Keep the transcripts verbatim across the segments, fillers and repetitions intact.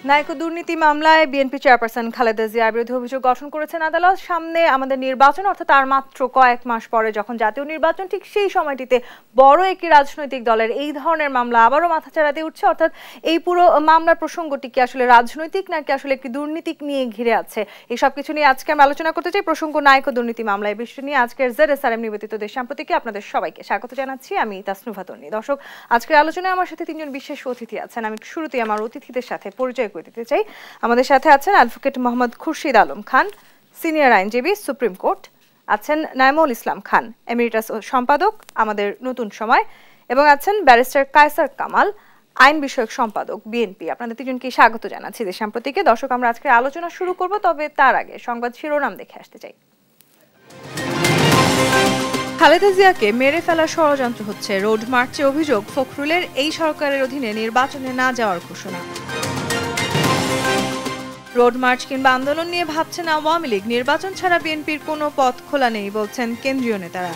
নাইকো দুর্নীতি মামলায় BNP chairperson Khaleda জিয়ার বিরুদ্ধে অভিযোগ গঠন করেছেন আদালত। সামনে আমাদের নির্বাচন, অর্থাৎ তার মাত্র কয়েক মাস পরে যখন জাতীয় নির্বাচন, ঠিক সেই সময়টিতে বড় একটি রাজনৈতিক দলের এই ধরনের মামলা আবারও মাথাচাড়া দিয়ে উঠছে। অর্থাৎ এই পুরো মামলার প্রসঙ্গটি কি আসলে রাজনৈতিক নাকি আসলে একটি দুর্নীতি নিয়ে ঘিরে আছে, এই সব কিছু নিয়ে আজকে আমি আলোচনা করতে চাই। প্রসঙ্গ নাইকো দুর্নীতি মামলা, এই বিষয় নিয়ে আজকের জেড এস আর এম নিবেদিত দেশ সাম্প্রতিকে আপনাদের সবাইকে স্বাগত জানাচ্ছি। আমি তাসনুভা তন্নি। দর্শক, আজকের আলোচনায় আমার সাথে তিনজন বিশেষ অতিথি আছেন। আমি শুরুতেই আমার অতিথিদের সাথে পরিচয় করে দিতে চাই। আমাদের সাথে আছেন অ্যাডভোকেট মোহাম্মদ খুরশিদ আলম খান, সিনিয়র আইনজীবী, সুপ্রিম কোর্ট। আছেন নাইমুল ইসলাম খান, এমিরিটাস সম্পাদক, আমাদের নতুন সময়, এবং আছেন ব্যারিস্টার কায়সার কামাল, আইন বিষয়ক সম্পাদক, বিএনপি। আপনাদের তিনজনকে স্বাগত জানাচ্ছি দেশ সাম্প্রতিকে। দর্শক, আমরা আজকে আলোচনা শুরু করব, তবে তার আগে সংবাদ শিরোনাম দেখে আসতে চাই। খালেদা জিয়াকে মেরে ফেলার ষড়যন্ত্র হচ্ছে, রোড মার্চে অভিযোগ ফখরুলের, এই সরকারের অধীনে নির্বাচনে না যাওয়ার ঘোষণা। রোড মার্চ কিংবা আন্দোলন নিয়ে ভাবছেন আওয়ামী লীগ, নির্বাচন ছাড়া বিএনপির কোনো পথ খোলা নেই বলছেন কেন্দ্রীয় নেতারা।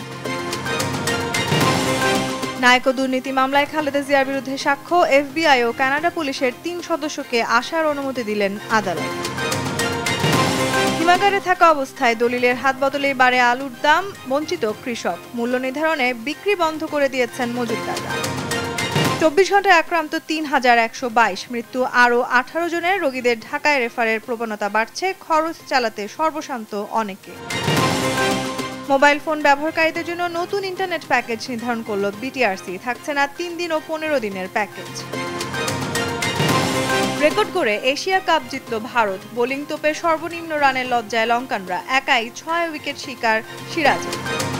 নাইকো দুর্নীতি মামলায় খালেদা জিয়ার বিরুদ্ধে সাক্ষ্য, এফবিআই ও কানাডা পুলিশের তিন সদস্যকে আসার অনুমতি দিলেন আদালত। হিমাগারে থাকা অবস্থায় দলিলের হাত বদলেই বাড়ে আলুর দাম, বঞ্চিত কৃষক, মূল্য নির্ধারণে বিক্রি বন্ধ করে দিয়েছেন মজুতদাররা। চব্বিশ ঘন্টায় আক্রান্ত তিন হাজার একশো বাইশ, মৃত্যু আরও আঠারো জনের, রোগীদের ঢাকায় রেফারের প্রবণতা বাড়ছে, খরচ চালাতে সর্বশান্ত অনেকে। মোবাইল ফোন ব্যবহারকারীদের জন্য নতুন ইন্টারনেট প্যাকেজ নির্ধারণ করল বিটিআরসি, থাকছে না তিন দিন ও পনেরো দিনের প্যাকেজ। রেকর্ড করে এশিয়া কাপ জিতল ভারত, বোলিং তোপে সর্বনিম্ন রানের লজ্জায় লঙ্কানরা, একাই ছয় উইকেট শিকার সিরাজের।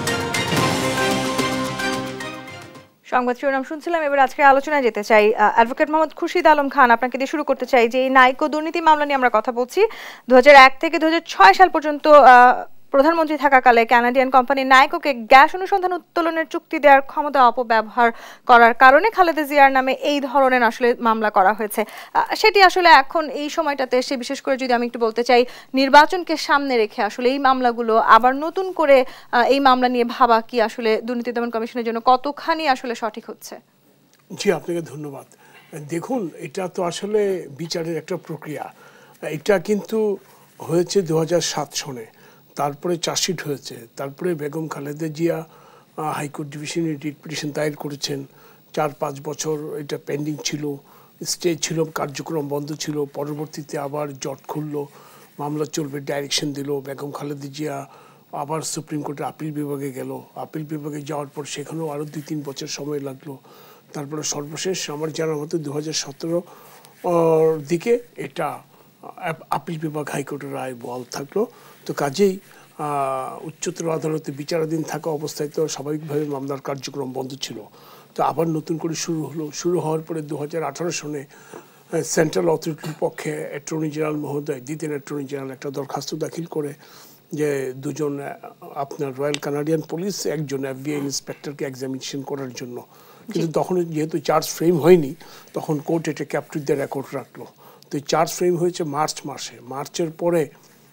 সংবাদ শিরোনাম শুনছিলাম, এবার আজকে আলোচনায় যেতে চাই। অ্যাডভোকেট মোহাম্মদ খুরশিদ আলম খান, আপনাকে দিয়ে শুরু করতে চাই যে এই নাইকো দুর্নীতি মামলা নিয়ে আমরা কথা বলছি। দু হাজার এক থেকে দু হাজার ছয় সাল পর্যন্ত প্রধানমন্ত্রী থাকাকালে কানাডিয়ান কোম্পানি নাইকোকে গ্যাস অনুসন্ধান উত্তোলনের চুক্তি দেওয়ার ক্ষমতা অপব্যবহার করার কারণে খালেদা জিয়ার নামে এই ধরনের আসলে মামলা করা হয়েছে। সেটি আসলে এখন এই সময়টাতে এসে, বিশেষ করে যদি আমি একটু বলতে চাই, নির্বাচনকে সামনে রেখে আসলে এই মামলাগুলো আবার নতুন করে এই মামলা নিয়ে ভাবা কি আসলে দুর্নীতি দমন কমিশনের জন্য কতখানি আসলে সঠিক হচ্ছে? জি, আপনাকে ধন্যবাদ। দেখুন, এটা তো আসলে বিচারের একটা প্রক্রিয়া। এটা কিন্তু হয়েছে দু হাজার সাত সনে, তারপরে চার্জশিট হয়েছে, তারপরে বেগম খালেদা জিয়া হাইকোর্ট ডিভিশনে রিট পিটিশন দায়ের করেছেন। চার পাঁচ বছর এটা পেন্ডিং ছিল, স্টে ছিল, কার্যক্রম বন্ধ ছিল। পরবর্তীতে আবার জট খুলল, মামলা চলবে, ডাইরেকশন দিল। বেগম খালেদা জিয়া আবার সুপ্রিম কোর্টের আপিল বিভাগে গেল, আপিল বিভাগে যাওয়ার পর সেখানেও আরও দুই তিন বছর সময় লাগলো। তারপরে সর্বশেষ আমার জানার মতো দু হাজার সতেরো দিকে এটা আপিল বিভাগ হাইকোর্টের রায় বহাল থাকলো। তো কাজেই উচ্চতর আদালতে বিচারাধীন থাকা অবস্থায় তো স্বাভাবিকভাবে মামলার কার্যক্রম বন্ধ ছিল। তো আবার নতুন করে শুরু হলো। শুরু হওয়ার পরে দু হাজার আঠারো সনে সেন্ট্রাল অথরিটির পক্ষে অ্যাটর্নি জেনারেল মহোদয়, দ্বিতীয় অ্যাটর্নি জেনারেল একটা দরখাস্ত দাখিল করে যে দুজন আপনার রয়্যাল কানাডিয়ান পুলিশ, একজন এফবিআই ইন্সপেক্টরকে এক্সামিনেশন করার জন্য। কিন্তু তখন যেহেতু চার্জ ফ্রেম হয়নি, তখন কোর্ট এটা ক্যাপটিভ দিয়ে রেকর্ড রাখলো। তো চার্জ ফ্রেম হয়েছে মার্চ মাসে। মার্চের পরে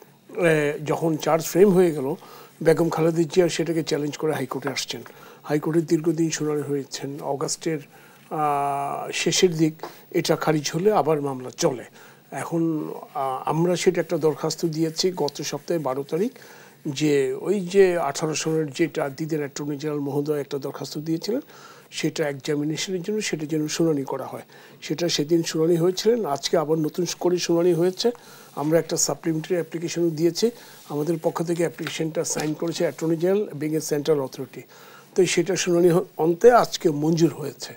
যখন চার্জ ফ্রেম হয়ে গেল, বেগম খালেদা জিয়া সেটাকে চ্যালেঞ্জ করে হাইকোর্টে আসছেন। হাইকোর্টের দীর্ঘদিন শুনানি হয়েছেন। অগাস্টের শেষের দিক এটা খারিজ হলে আবার মামলা চলে। এখন আমরা সেটা একটা দরখাস্ত দিয়েছি গত সপ্তাহে বারো তারিখ, যে ওই যে আঠারো সনের যেটা দিদের অ্যাটর্নি জেনারেল মহোদয় একটা দরখাস্ত দিয়েছিলেন, সেটা এক্সামিনেশনের জন্য সেটা যেন শুনানি করা হয়। সেটা সেদিন শুনানি হয়েছিলেন, আজকে আবার নতুন করে শুনানি হয়েছে। আমরা একটা সাপ্লিমেন্টারি অ্যাপ্লিকেশনও দিয়েছি। আমাদের পক্ষ থেকে অ্যাপ্লিকেশনটা সাইন করেছে attorney general being a central authority. তো সেটা শুনানি অন্তে আজকে মঞ্জুর হয়েছে।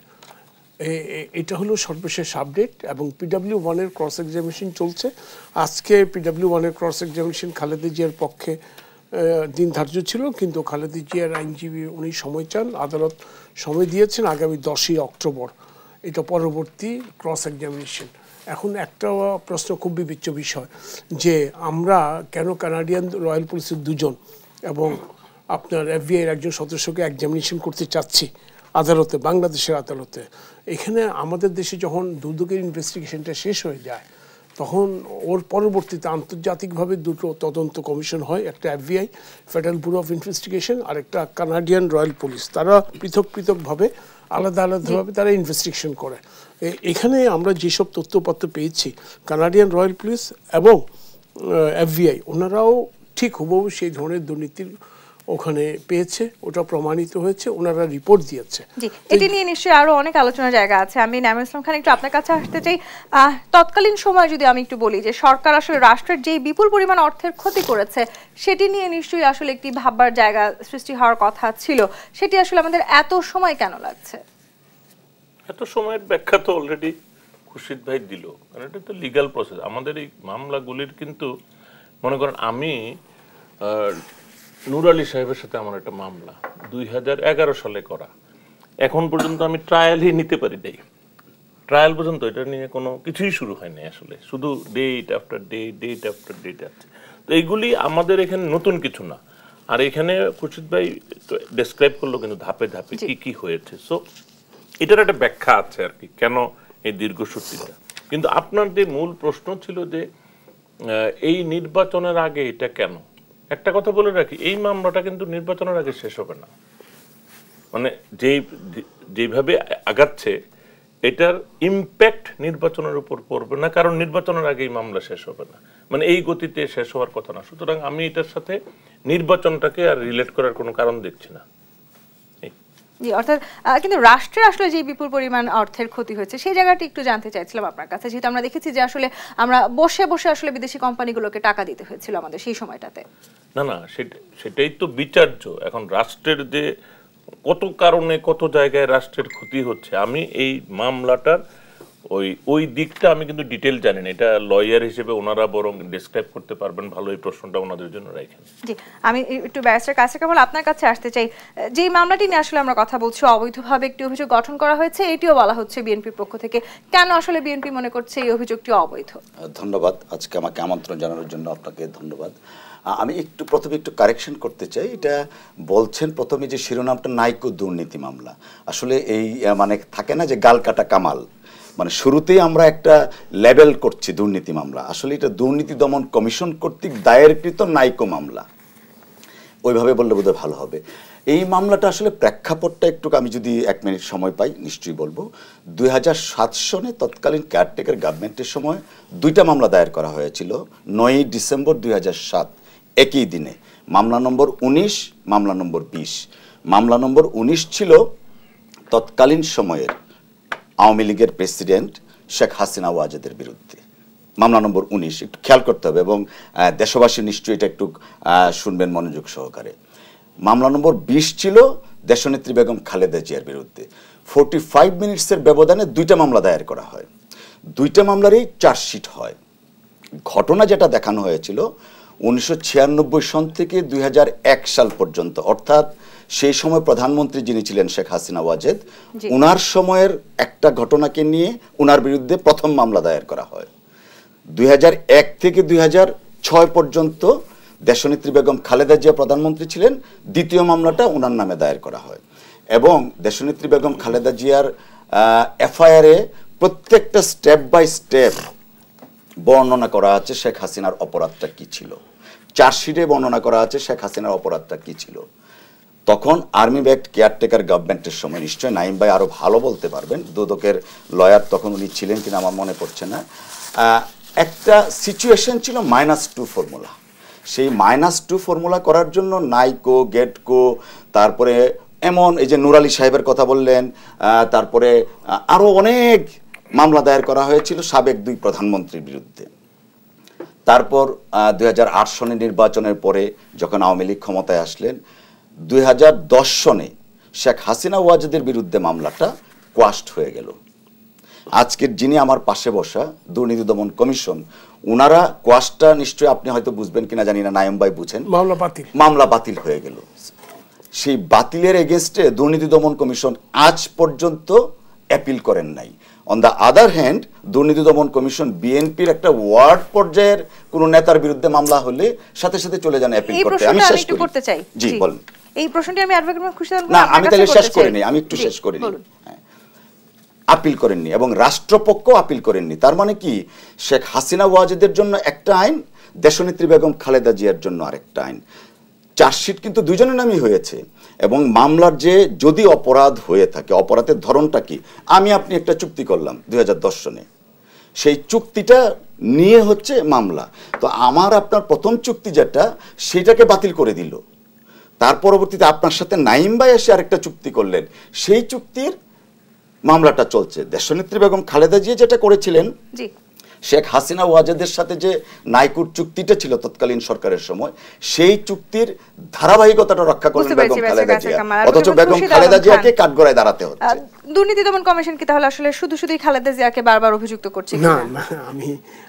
এটা হলো সর্বশেষ আপডেট। এবং পিডাব্লিউ ওয়ানের ক্রস এক্সামিনেশন চলছে। আজকে পিডাব্লিউ ওয়ানের ক্রস এক্সামিনেশন খালেদা জিয়ার পক্ষে দিন ধার্য ছিল, কিন্তু খালেদা জিয়ার আইনজীবী উনি সময় চান, আদালত সময় দিয়েছেন আগামী দশই অক্টোবর এটা পরবর্তী ক্রস এক্সামিনেশন। এখন একটা প্রশ্ন খুব বিবেচ্য বিষয়, যে আমরা কেন কানাডিয়ান রয়্যাল পুলিশের দুজন এবং আপনার এফবিআইয়ের একজন সদস্যকে এক্সামিনেশন করতে চাচ্ছি আদালতে, বাংলাদেশের আদালতে। এখানে আমাদের দেশে যখন দুদকের ইনভেস্টিগেশনটা শেষ হয়ে যায়, তখন ওর পরবর্তীতে আন্তর্জাতিকভাবে দুটো তদন্ত কমিশন হয়, একটা FBI federal bureau of investigation আর একটা কানাডিয়ান রয়্যাল পুলিশ। তারা পৃথক পৃথকভাবে আলাদা আলাদাভাবে তারা ইনভেস্টিগেশন করে। এখানে আমরা যেসব তথ্যপত্র পেয়েছি কানাডিয়ান রয়্যাল পুলিশ এবং এফবিআই ওনারাও ঠিক হুবহু সেই ধরনের দুর্নীতির ওখানে পেয়েছে, ওটা প্রমাণিত হয়েছে, ওনারা রিপোর্ট দিয়েছে। জি, এটি নিয়ে নিশ্চয়ই আরো অনেক আলোচনার জায়গা আছে। আমি নাইমুল ইসলাম খান একটু আপনার কাছে আসতে চাই। তৎকালীন সময় যদি আমি একটু বলি যে সরকার আসলে রাষ্ট্রের যেই বিপুল পরিমাণ অর্থের ক্ষতি করেছে সেটি নিয়ে নিশ্চয়ই আসলে একটি ভাববার জায়গা সৃষ্টি হওয়ার কথা ছিল, সেটি আসলে আমাদের এত সময় কেন লাগছে? এত সময়ের ব্যাখ্যা তো অলরেডি খুরশিদ ভাই দিল, কারণ এটা তো লিগ্যাল প্রসেস। আমাদের এই মামলাগুলির কিন্তু মনে করেন আমি নূর আলী সাহেবের সাথে আমার একটা মামলা দুই হাজার এগারো সালে করা, এখন পর্যন্ত আমি ট্রায়ালই নিতে পারি নাই। ট্রায়াল পর্যন্ত এটা নিয়ে কোনো কিছুই শুরু হয়নি আসলে, শুধু date after date date after date আছে। তো এইগুলি আমাদের এখানে নতুন কিছু না। আর এখানে খুরশিদ ভাই ডেসক্রাইব করলো কিন্তু ধাপে ধাপে কি কি হয়েছে। সো এটার একটা ব্যাখ্যা আছে আর কি, কেন এই দীর্ঘসূত্রিতা। কিন্তু আপনার যে মূল প্রশ্ন ছিল যে এই নির্বাচনের আগে এটা কেন, একটা কথা বলে রাখি, এই মামলাটা কিন্তু নির্বাচনের আগে শেষ হবে না। মানে যেই যেভাবে আগাচ্ছে এটার ইম্প্যাক্ট নির্বাচনের উপর পড়বে না, কারণ নির্বাচনের আগে এই মামলা শেষ হবে না, মানে এই গতিতে শেষ হওয়ার কথা না। সুতরাং আমি এটার সাথে নির্বাচনটাকে আর রিলেট করার কোনো কারণ দেখছি না। জি, অর্থাৎ কিন্তু রাষ্ট্রের আসলে যে বিপুল পরিমাণ অর্থের ক্ষতি হয়েছে সেই জায়গাটি একটু জানতে চাইছিলাম আপনার কাছে, যেহেতু আমরা দেখেছি যে আসলে আমরা বসে বসে আসলে বিদেশি কোম্পানিগুলোকে টাকা দিতে হয়েছিল আমাদের সেই সময়টাতে। না না, সেটাই তো বিচার্য। এখন রাষ্ট্রের যে কত কারণে কত জায়গায় রাষ্ট্রের ক্ষতি হচ্ছে, আমি এই মামলাটার ওই ওই দিকটা আমি কিন্তু ডিটেল জানি না। এটা লয়ার হিসেবে ওনারা বরং ডেসক্রাইব করতে পারবেন ভালো, এই প্রশ্নটা ওনাদের জন্য রাখেন। জি, আমি একটু ব্যারিস্টার কাছে কেবল আপনার কাছে আসতে চাই। যে মামলাটি নিয়ে আসলে আমরা কথা বলছি, অবৈধভাবে একটি অভিযোগ গঠন করা হয়েছে, এটিও বলা হচ্ছে বিএনপির পক্ষ থেকে। কেন আসলে বিএনপি মনে করছে এই অভিযোগটি অবৈধ? ধন্যবাদ, আজকে আমাকে আমন্ত্রণ জানানোর জন্য আপনাকে ধন্যবাদ। আমি একটু প্রথমে একটু কারেকশন করতে চাই। এটা বলছেন প্রথমে যে শিরোনামটা নাইকো দুর্নীতি মামলা, আসলে এই মানে থাকে না যে গাল কাটা কামাল, মানে শুরুতেই আমরা একটা লেবেল করছি দুর্নীতি মামলা, আসলে এটা দুর্নীতি দমন কমিশন কর্তৃক দায়েরকৃত নাইকো মামলা, ওইভাবে বললে বোধহয় ভালো হবে। এই মামলাটা আসলে প্রেক্ষাপটটা একটু আমি যদি এক মিনিট সময় পাই নিশ্চয়ই বলবো। দুই হাজার সাত সনে তৎকালীন কেয়ারটেকার গভর্নমেন্টের সময় দুইটা মামলা দায়ের করা হয়েছিল। নয়ই ডিসেম্বর দুই হাজার সাত একই দিনে মামলা নম্বর উনিশ, মামলা নম্বর বিশ। মামলা নম্বর উনিশ ছিল তৎকালীন সময়ের আওয়ামী লীগের প্রেসিডেন্ট শেখ হাসিনা ওয়াজেদের বিরুদ্ধে। মামলা নম্বর উনিশ, একটু খেয়াল করতে হবে এবং দেশবাসী নিশ্চয়ই এটা একটু শুনবেন মনোযোগ সহকারে। মামলা নম্বর বিশ ছিল দেশনেত্রী বেগম খালেদা জিয়ার বিরুদ্ধে। ফোরটি ফাইভ মিনিটসের ব্যবধানে দুইটা মামলা দায়ের করা হয়, দুইটা মামলারই চার্জশিট হয়। ঘটনা যেটা দেখানো হয়েছিল উনিশশো ছিয়ানব্বই সন থেকে দুই হাজার এক সাল পর্যন্ত, অর্থাৎ সেই সময় প্রধানমন্ত্রী যিনি ছিলেন শেখ হাসিনা ওয়াজেদ, উনার সময়ের একটা ঘটনাকে নিয়ে উনার বিরুদ্ধে প্রথম মামলা দায়ের করা হয়। দুই হাজার এক থেকে দুই হাজার ছয় পর্যন্ত দেশনেত্রী বেগম খালেদা জিয়া প্রধানমন্ত্রী ছিলেন, দ্বিতীয় মামলাটা ওনার নামে দায়ের করা হয়। এবং দেশনেত্রী বেগম খালেদা জিয়ার এফআইআরে প্রত্যেকটা স্টেপ বাই স্টেপ বর্ণনা করা আছে শেখ হাসিনার অপরাধটা কি ছিল, চার্জশিটে বর্ণনা করা আছে শেখ হাসিনার অপরাধটা কি ছিল। তখন আর্মি ব্যাকড কেয়ারটেকার গভর্নমেন্টের সময়, নিশ্চয় নাইম ভাই আরো ভালো বলতে পারবেন, দুদকের লয়ার তখন উনি ছিলেন কিনা আমার মনে পড়ছে না, একটা সিচুয়েশন ছিল মাইনাস টু ফর্মুলা। সেই মাইনাস টু ফর্মুলা করার জন্য নাইকো, গেটকো, তারপরে এমন এই যে নূর আলী সাহেবের কথা বললেন, তারপরে আরো অনেক মামলা দায়ের করা হয়েছিল সাবেক দুই প্রধানমন্ত্রীর বিরুদ্ধে। তারপর দুই হাজার আট সনে নির্বাচনের পরে যখন আওয়ামী লীগ ক্ষমতায় আসলেন, দুই হাজার দশ সনে শেখ হাসিনা ওয়াজেদের বিরুদ্ধে মামলাটা কোয়াস্ট হয়ে গেল। আজকের যিনি আমার পাশে বসা দুর্নীতি দমন কমিশন, উনারা কোয়াস্টটা নিশ্চয়ই আপনি হয়তো বুঝবেন কিনা জানি না, নায়ম ভাই বুঝেন, মামলা বাতিল মামলা বাতিল হয়ে গেল। সেই বাতিলের এগেইনস্টে দুর্নীতি দমন কমিশন আজ পর্যন্ত অ্যাপিল করেন নাই। অন দ্য আদার হ্যান্ড দুর্নীতি দমন কমিশন বিএনপির একটা ওয়ার্ড পর্যায়ের কোন নেতার বিরুদ্ধে মামলা হলে সাথে সাথে চলে যান অ্যাপিল করতে। আমি শেষ করতে চাই। জি বলেন। এই প্রশ্নটি আমি অ্যাডভোকেট খুশিদান না, আমি তাহলে শেষ করে নেই, আমি একটু শেষ করে নিই। আপিল করেননি এবং রাষ্ট্রপক্ষ আপিল করেননি। তার মানে কি, শেখ হাসিনা ওয়াজেদের জন্য একটা আইন, দেশনেত্রী বেগম খালেদা জিয়ার জন্য আরেকটা আইন। চার্জশিট কিন্তু দুইজনের নামই হয়েছে এবং মামলার যে যদি অপরাধ হয়ে থাকে, অপরাধের ধরনটা কি, আমি আপনি একটা চুক্তি করলাম দুই হাজার দশ সনে, সেই চুক্তিটা নিয়ে হচ্ছে মামলা। তো আমার আপনার প্রথম চুক্তি যেটা, সেটাকে বাতিল করে দিল। তার পরবর্তীতে আপনার সাথে নাইম ভাই এসে আরেকটা চুক্তি করলেন, সেই চুক্তির মামলাটা চলছে। দেশনেত্রী বেগম খালেদা জিয়া যেটা করেছিলেন, শেখ হাসিনা ওয়াজেদের সাথে যে নাইকুর চুক্তিটা ছিল তৎকালীন সরকারের সময়, সেই চুক্তির ধারাবাহিকতাটা রক্ষা করলেন বেগম খালেদা জিয়া, অথচ বেগম খালেদা জিয়াকে কাঠগড়ায় দাঁড়াতে হচ্ছে। দুর্নীতি দমন কমিশন কি তাহলে আসলে শুধু শুধুই খালেদা জিয়াকে বারবার অভিযুক্ত করছে? না না, আমি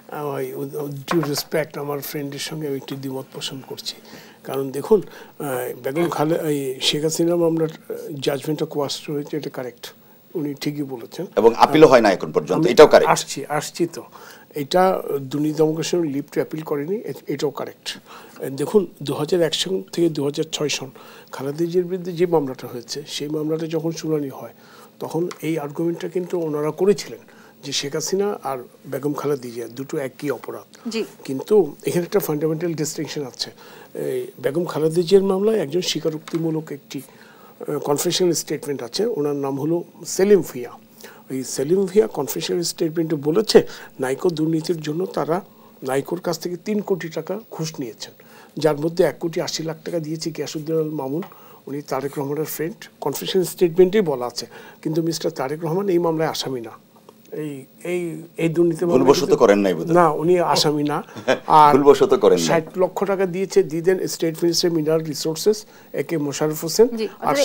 ডিউ রেসপেক্ট আমার ফ্রেন্ডের সঙ্গে আমি একটি দ্বিমত পোষণ করছি। কারণ দেখুন, বেগম খালেদা শেখ হাসিনা মামলার জাজমেন্টটা কোয়াশ হয়েছে, এটা কারেক্ট, উনি ঠিকই বলেছেন, এবং আপিলও হয় না এখন পর্যন্ত, এটাও কারেক্ট। আসছি আসছি তো এটা দুর্নীতি দমন কমিশন লিফট অ্যাপিল করেনি, এটাও কারেক্ট। দেখুন, দু হাজার এক সন থেকে দু হাজার ছয় সন খালেদা জিয়ার বিরুদ্ধে যে মামলাটা হয়েছে, সেই মামলাটা যখন শুনানি হয় তখন এই আর্গুমেন্টটা কিন্তু ওনারা করেছিলেন যে শেখ হাসিনা আর বেগম খালেদা জিয়া দুটো একই অপরাধ। কিন্তু এখানে একটা ফান্ডামেন্টাল ডিস্টিংশন আছে। বেগম খালেদা জিয়ার মামলায় একজন স্বীকারোক্তিমূলক একটি কনফেশনাল স্টেটমেন্ট আছে, ওনার নাম হলো সেলিম ভিয়া। ওই সেলিম ভিয়া কনফেশনাল স্টেটমেন্টে বলেছে নাইকো দুর্নীতির জন্য তারা নাইকোর কাছ থেকে তিন কোটি টাকা ঘুষ নিয়েছেন, যার মধ্যে এক কোটি আশি লাখ টাকা দিয়েছে গিয়াসউদ্দিন আল মামুন, উনি তারেক রহমানের ফ্রেন্ড। কনফেশনাল স্টেটমেন্টেই বলা আছে, কিন্তু মিস্টার তারেক রহমান এই মামলায় আসামি না, এই এই এই দুর্নীতি ভুলবশত করেন নাই না, উনি আসামি না। আর ভুলবশত করেন না। ষাট লক্ষ টাকা দিয়েছে, দিদেন state minister mineral resources A K Mosharraf Hossain. আর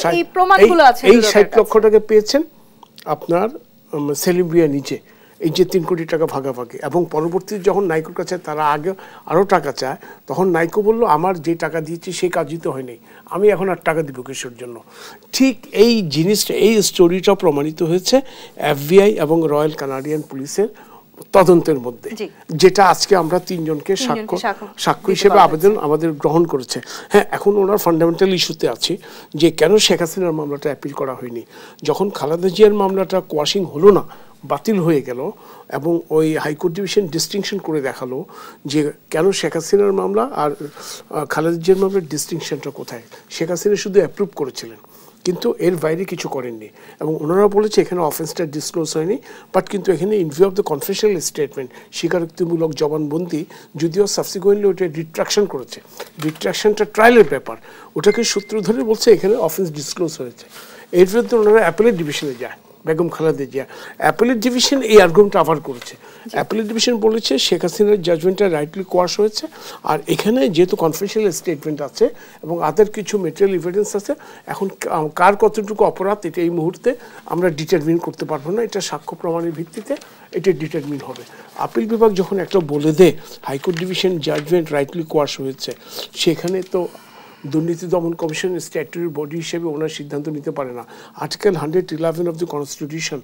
এই ষাট লক্ষ টাকা পেয়েছেন আপনার সেলিম ভিয়া নিচে, এই যে তিন কোটি টাকা ভাগাভাগি। এবং পরবর্তীতে যখন নাইকোর কাছে তারা আগে আরও টাকা চায়, তখন নাইকো বলল আমার যে টাকা দিয়েছি সেই কাজই তো হয়নি, আমি এখন আর টাকা দিব কিসের জন্য। ঠিক এই জিনিসটা, এই স্টোরিটা প্রমাণিত হয়েছে এফবিআই এবং রয়্যাল কানাডিয়ান পুলিশের তদন্তের মধ্যে, যেটা আজকে আমরা তিনজনকে সাক্ষ্য সাক্ষ্য হিসেবে আবেদন আমাদের গ্রহণ করেছে। হ্যাঁ, এখন ওনার ফান্ডামেন্টাল ইস্যুতে আছে যে কেন শেখ হাসিনার মামলাটা অ্যাপিল করা হয়নি। যখন খালেদা জিয়ার মামলাটা কোয়াশিং হলো না, বাতিল হয়ে গেল, এবং ওই হাইকোর্ট ডিভিশন ডিস্টিংশন করে দেখালো যে কেন শেখ হাসিনার মামলা আর খালেদা জিয়ার মামলার ডিস্টিংশনটা কোথায়। শেখ হাসিনা শুধু অ্যাপ্রুভ করেছিলেন, কিন্তু এর বাইরে কিছু করেননি, এবং ওনারা বলেছে এখানে অফেন্সটা ডিসক্লোজ হয়নি, বাট কিন্তু এখানে in view of the confessional statement, স্বীকারোক্তিমূলক জবানবন্দি, যদিও সাবসিকুয়েন্টলি ওটা রিট্রাকশন করেছে, রিট্রাকশনটা ট্রায়ালের ব্যাপার, ওটাকে সূত্র ধরে বলছে এখানে অফেন্স ডিসক্লোজ হয়েছে। এর বিরুদ্ধে ওনারা অ্যাপেলেট ডিভিশনে যায়, বেগম খালেদা জিয়া। অ্যাপেলেট ডিভিশন এই আর্গুমেন্টটা আবার করেছে। অ্যাপেলেট ডিভিশন বলেছে শেখ হাসিনার জাজমেন্টটা রাইটলি কোয়াশ হয়েছে, আর এখানে যেহেতু কনফেশনাল স্টেটমেন্ট আছে এবং আদার কিছু মেটেরিয়াল এভিডেন্স আছে, এখন কার কতটুকু অপরাধ এটা এই মুহূর্তে আমরা ডিটারমিন করতে পারবো না, এটা সাক্ষ্য প্রমাণের ভিত্তিতে এটা ডিটারমিন হবে। আপিল বিভাগ যখন একটা বলে দেয় high court division judgement rightly quash হয়েছে, সেখানে তো দুর্নীতি দমন কমিশন স্ট্যাটুটরি বডি হিসেবে ওনার সিদ্ধান্ত নিতে পারে না। Article hundred eleven of the constitution,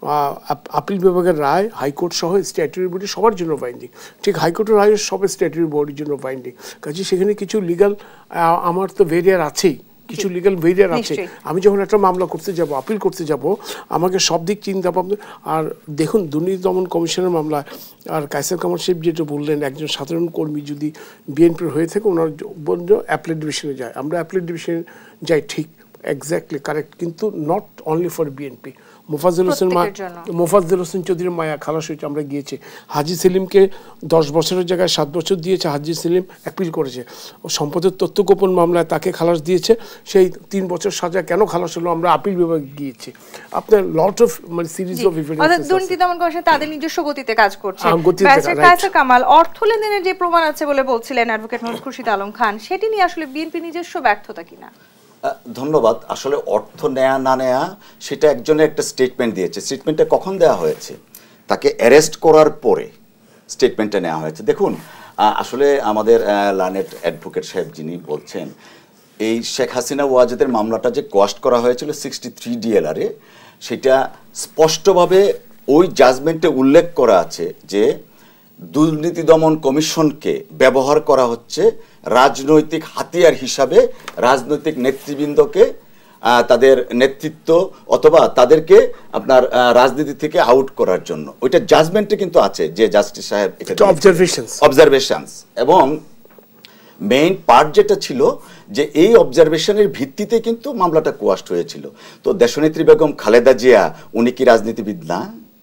appeal বিভাগের রায় হাইকোর্ট সহ স্ট্যাটুটরি বডি সবার জন্য বাইন্ডিং, ঠিক হাইকোর্টের রায় সব স্ট্যাটুটরি বডির জন্য বাইন্ডিং। কাজে সেখানে কিছু লিগাল আমার তো ভেরিয়ার আছেই, কিছু লিগাল ভেরিয়ার আছে। আমি যখন একটা মামলা করতে যাব, আপিল করতে যাব, আমাকে সব দিক চিন্তা ভাবনা। আর দেখুন, দুর্নীতি দমন কমিশনের মামলা আর কায়সার কামাল সাহেব যেটা বললেন, একজন সাধারণ কর্মী যদি বিএনপির হয়ে থাকে, ওনার বন্ধ অ্যাপেলেট ডিভিশনে যায়, আমরা অ্যাপেলেট ডিভিশনে যাই, ঠিক এক্স্যাক্টলি কারেক্ট, কিন্তু not only for BNP. Mofazzal Hossain মা মোফাজ্জল হোসেন চৌধুরীর মায়া খালাস হয়েছে, আমরা গিয়েছি। হাজি সেলিমকে দশ বছরের জায়গায় সাত বছর দিয়েছে, হাজি সেলিম অ্যাপিল করেছে। ও সম্পদের তথ্য গোপন মামলায় তাকে খালাস দিয়েছে, সেই তিন বছর সাজা কেন খালাস হলো, আমরা আপিল বিভাগে গিয়েছি। আপনার লট অফ মানে সিরিজ অফ এভিডেন্স। দুর্নীতি দমন কমিশন তাদের নিজস্ব গতিতে কাজ করছে। কায়সার কামাল, অর্থ লেনদেনের যে প্রমাণ আছে বলে বলছিলেন অ্যাডভোকেট মোহাম্মদ খুরশিদ আলম খান, সেটি নিয়ে আসলে বিএনপি নিজস্ব ব্যর্থতা কিনা? ধন্যবাদ। আসলে অর্থ নেয়া না নেয়া সেটা একজনের একটা স্টেটমেন্ট দিয়েছে। স্টেটমেন্টটা কখন দেওয়া হয়েছে? তাকে অ্যারেস্ট করার পরে স্টেটমেন্টটা নেওয়া হয়েছে। দেখুন, আসলে আমাদের লার্নেড অ্যাডভোকেট সাহেব যিনি বলছেন, এই শেখ হাসিনা ওয়াজেদের মামলাটা যে কস্ট করা হয়েছিল সিক্সটি থ্রি ডিএলআরে, সেটা স্পষ্টভাবে ওই জাজমেন্টে উল্লেখ করা আছে যে দুর্নীতি দমন কমিশনকে ব্যবহার করা হচ্ছে রাজনৈতিক হাতিয়ার হিসাবে রাজনৈতিক নেতৃবৃন্দকে তাদের নেতৃত্ব অথবা তাদেরকে আপনার রাজনীতি থেকে আউট করার জন্য। ওইটা জাজমেন্টে কিন্তু আছে, যে জাস্টিস সাহেব অবজারভেশনস অবজারভেশনস এবং মেইন পার্ট যেটা ছিল যে এই অবজারভেশনের ভিত্তিতে কিন্তু মামলাটা কোয়াস্ট হয়েছিল। তো দেশনেত্রী বেগম খালেদা জিয়া উনি কি রাজনীতিবিদ না?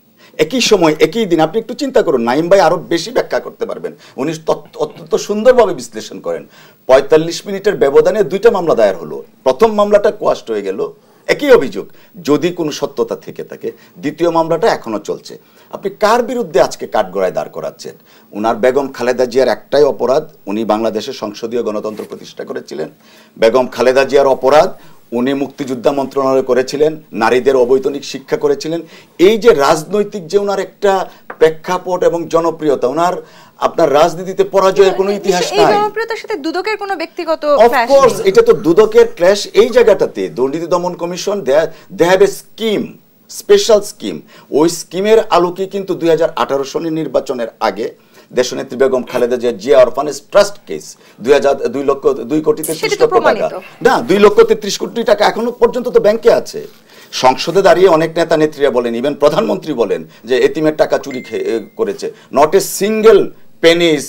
একই সময় একই দিন আপনি একটু চিন্তা করুন, নাইম ভাই আরো বেশি ব্যাখ্যা করতে পারবেন, উনি অত্যন্ত সুন্দরভাবে বিশ্লেষণ করেন। পঁয়তাল্লিশ মিনিটের ব্যবধানে দুইটা মামলা দায়ের হলো, প্রথম মামলাটা কোয়াস্ট হয়ে গেল, একই অভিযোগ যদি কোনো সত্যতা থেকে থাকে, দ্বিতীয় মামলাটা এখনো চলছে। আপনি কার বিরুদ্ধে আজকে কাঠগড়ায় দাঁড় করাচ্ছেন? উনার বেগম খালেদা জিয়ার একটাই অপরাধ, উনি বাংলাদেশের সংসদীয় গণতন্ত্র প্রতিষ্ঠা করেছিলেন। বেগম খালেদা জিয়ার অপরাধ, উনি মুক্তিযোদ্ধা মন্ত্রণালয় করেছিলেন, নারীদের অবৈতনিক শিক্ষা করেছিলেন। এই যে রাজনৈতিক যে ওনার একটা প্রেক্ষাপট এবং জনপ্রিয়তা, ওনার আপনার রাজনীতিতে পরাজয়ের কোনো ইতিহাস নাই। এই জনপ্রিয়তার সাথে দুদকের কোনো ব্যক্তিগত ক্ল্যাশ নেই। অফকোর্স এটা তো দুদকের ক্ল্যাশ। এই জায়গাটাতে দুর্নীতি দমন commission they have a scheme, special scheme. ওই স্কিমের আলোকে কিন্তু দুই হাজার আঠারো সনের নির্বাচনের আগে দেশনেত্রী Begum Khaleda Zia Zia orphanage trust case দুই হাজার দুই লক্ষ দুই কোটি তেত্রিশ লক্ষ টাকা না দুই লক্ষ তেত্রিশ কোটি টাকা এখনো পর্যন্ত তো ব্যাংকে আছে। সংসদে দাঁড়িয়ে অনেক নেতা নেত্রীরা বলেন, ইভেন প্রধানমন্ত্রী বলেন যে এতিমের টাকা চুরি করেছে। Not a single pennies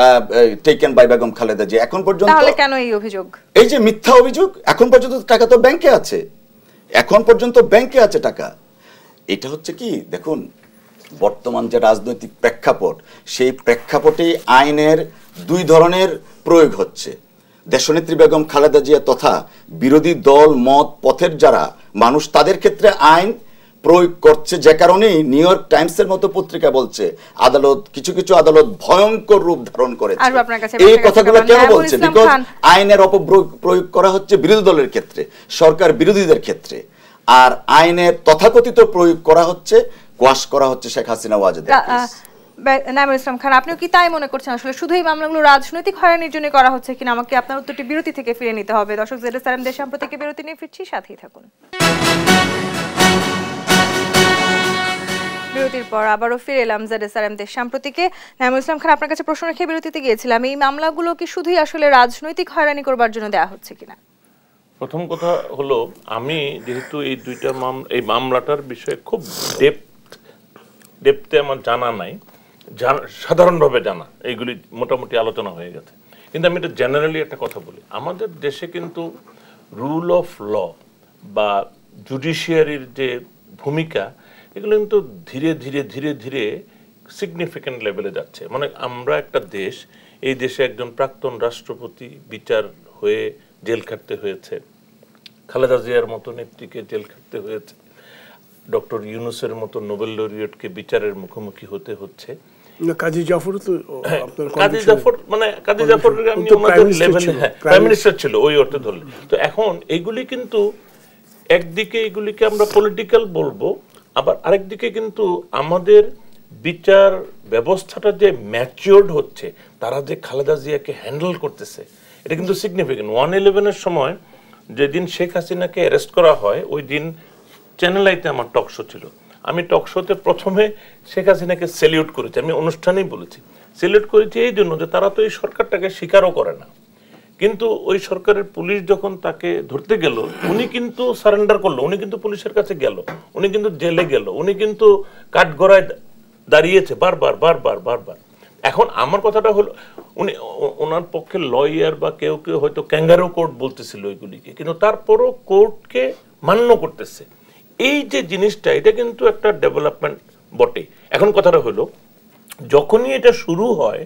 taken by Begum Khaleda Zia এখন পর্যন্ত। তাহলে কেন এই অভিযোগ? এই যে মিথ্যা অভিযোগ, এখন পর্যন্ত টাকা তো ব্যাংকে আছে, এখন পর্যন্ত ব্যাংকে আছে টাকা। এটা হচ্ছে কি, দেখুন বর্তমান যে রাজনৈতিক প্রেক্ষাপট, সেই প্রেক্ষাপটে আইনের দুই ধরনের প্রয়োগ হচ্ছে। দেশনেত্রী বেগম খালেদা জিয়া তথা বিরোধী দল মত পথের যারা মানুষ, তাদের ক্ষেত্রে আইন প্রয়োগ করছে, যে কারণেই নিউ ইয়র্ক টাইমসের মতো পত্রিকা বলছে আদালত, কিছু কিছু আদালত ভয়ঙ্কর রূপ ধারণ করেছে। এই কথাগুলো কেন বলছে? বিকজ আইনের অপপ্রয়োগ করা হচ্ছে বিরোধী দলের ক্ষেত্রে, সরকার বিরোধীদের ক্ষেত্রে, আর আইনের তথাকথিত প্রয়োগ করা হচ্ছে, কোয়াশ করা হচ্ছে শেখ হাসিনা ওয়াজেদের কেস। নাইমুল ইসলাম খান, আপনিও কি তাই মনে করছেন আসলে শুধু এই মামলাগুলো রাজনৈতিক হয়রানির জন্য করা হচ্ছে কিনা? আমাকে আপনার উত্তরটি বিরতি থেকে ফিরে নিতে হবে। দর্শক, জেড এস দেশ সাম্প্রতিক বিরতি নিয়ে ফিরছি, সাথেই থাকুন। বিরতির পর আবারও ফিরে এলাম জেড এস দেশ সাম্প্রতিকে। নাইমুল ইসলাম খান, আপনার কাছে প্রশ্ন রেখে বিরতিতে গিয়েছিলাম, এই মামলাগুলো কি শুধুই আসলে রাজনৈতিক হয়রানি করবার জন্য দেওয়া হচ্ছে কিনা? প্রথম কথা হলো, আমি যেহেতু এই দুইটা মামলা, এই মামলাটার বিষয়ে খুব ডেপথ ডেপথে আমার জানা নাই, সাধারণভাবে জানা, এইগুলি মোটামুটি আলোচনা হয়ে গেছে। কিন্তু আমি এটা জেনারেলি একটা কথা বলি, আমাদের দেশে কিন্তু রুল অফ ল বা জুডিশিয়ারির যে ভূমিকা, এগুলো কিন্তু ধীরে ধীরে ধীরে ধীরে সিগনিফিক্যান্ট লেভেলে যাচ্ছে। মানে আমরা একটা দেশ, এই দেশে একজন প্রাক্তন রাষ্ট্রপতি বিচার হয়ে জেল খাটতে হয়েছে, খালেদা জিয়ার মতো নেত্রীকে জেল খাটতে হয়েছে, ডক্টর ইউনূসের মতো নোবেল লরিয়েটকে বিচারের মুখোমুখি হতে হচ্ছে। কাজী জাফর তো আপনার কাজী জাফর মানে কাজী জাফর আমি ওনাদের লেভেলে, হ্যাঁ প্রাইম মিনিস্টার ছিল ওই অর্থে ধরলে। তো এখন এইগুলি কিন্তু একদিকে এগুলিকে আমরা পলিটিক্যাল বলবো, আবার আরেকদিকে কিন্তু আমাদের বিচার ব্যবস্থাটা যে ম্যাচিওর্ড হচ্ছে, তারা যে খালেদা জিয়াকে হ্যান্ডেল করতেছে, এটা কিন্তু সিগনিফিকেন্ট। ওয়ান ইলেভেনের সময় যেদিন শেখ হাসিনাকে অ্যারেস্ট করা হয়, ওই দিন চ্যানেল আইতে আমার টক শো ছিল। আমি টক শোতে প্রথমে শেখ হাসিনাকে সেলিউট করেছি, আমি অনুষ্ঠানেই বলেছি সেলিউট করেছি এই জন্য যে তারা তো এই সরকারটাকে স্বীকারও করে না। কিন্তু ওই সরকারের পুলিশ যখন তাকে ধরতে গেল, উনি কিন্তু সারেন্ডার করলো, উনি কিন্তু পুলিশের কাছে গেল, উনি কিন্তু জেলে গেল, উনি কিন্তু কাঠগড়ায় দাঁড়িয়েছে বারবার বারবার বারবার। এখন আমার কথাটা হলো, উনি ওনার পক্ষে লয়ার বা কেউ কেউ হয়তো ক্যাঙ্গারো কোর্ট বলতেছিল ওইগুলিকে, কিন্তু তারপরও কোর্টকে মান্য করতেছে। এই যে জিনিসটা, এটা কিন্তু একটা ডেভেলপমেন্ট বটে। এখন কথাটা হলো, যখনই এটা শুরু হয়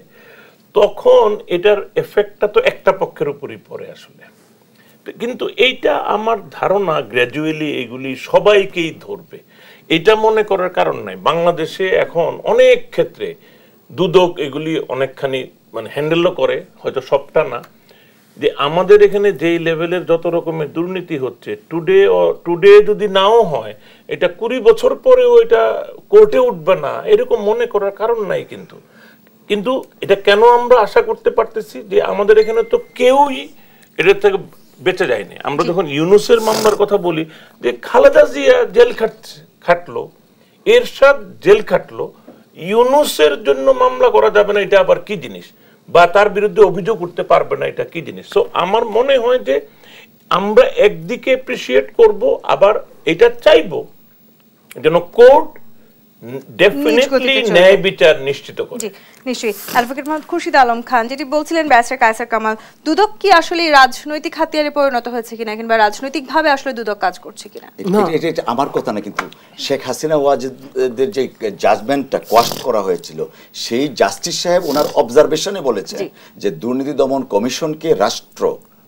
তখন এটার এফেক্টটা তো একটা পক্ষের উপরই পড়ে আসলে। কিন্তু এইটা আমার ধারণা গ্র্যাজুয়ালি এগুলি সবাইকেই ধরবে, এটা মনে করার কারণ নাই। বাংলাদেশে এখন অনেক ক্ষেত্রে দুদক এগুলি অনেকখানি মানে হ্যান্ডেলও করে, হয়তো সবটা না। যে আমাদের এখানে যেই লেভেলের যত রকমের দুর্নীতি হচ্ছে, টুডে টুডে যদি নাও হয়, এটা কুড়ি বছর পরেও এটা কোর্টে উঠবে না, এরকম মনে করার কারণ নাই। কিন্তু কিন্তু এটা কেন আমরা আশা করতে পারতেছি যে আমাদের এখানে তো কেউই এটার থেকে বেঁচে যায়নি। আমরা যখন ইউনূসের মামলার কথা বলি, যে খালেদা জিয়া জেল খাটছে খাটলো, এরশাদ জেল খাটলো, ইউনূসের জন্য মামলা করা যাবে না, এটা আবার কি জিনিস? বা তার বিরুদ্ধে অভিযোগ উঠতে পারবে না, এটা কি জিনিস? সো আমার মনে হয় যে আমরা একদিকে অ্যাপ্রিসিয়েট করব, আবার এটা চাইবো যেন কোর্ট ডেফিনেটলি ন্যায় বিচার নিশ্চিত করে। জি নিশ্চয়ই। অ্যাডভোকেট মোহাম্মদ খুরশিদ আলম খান যেটি বলছিলেন ব্যারিস্টার কায়সার কামাল, দুদক কি আসলে রাজনৈতিক হাতিয়ারে পরিণত হয়েছে কিনা কিংবা রাজনৈতিকভাবে আসলে দুদক কাজ করছে কিনা? এটা এটা আমার কথা না, কিন্তু শেখ হাসিনা ওয়াজেদের যে জাজমেন্টটা কোয়াস্ট করা হয়েছিল সেই জাস্টিস সাহেব ওনার অবজারভেশনে বলেছে যে দুর্নীতি দমন কমিশনকে রাষ্ট্র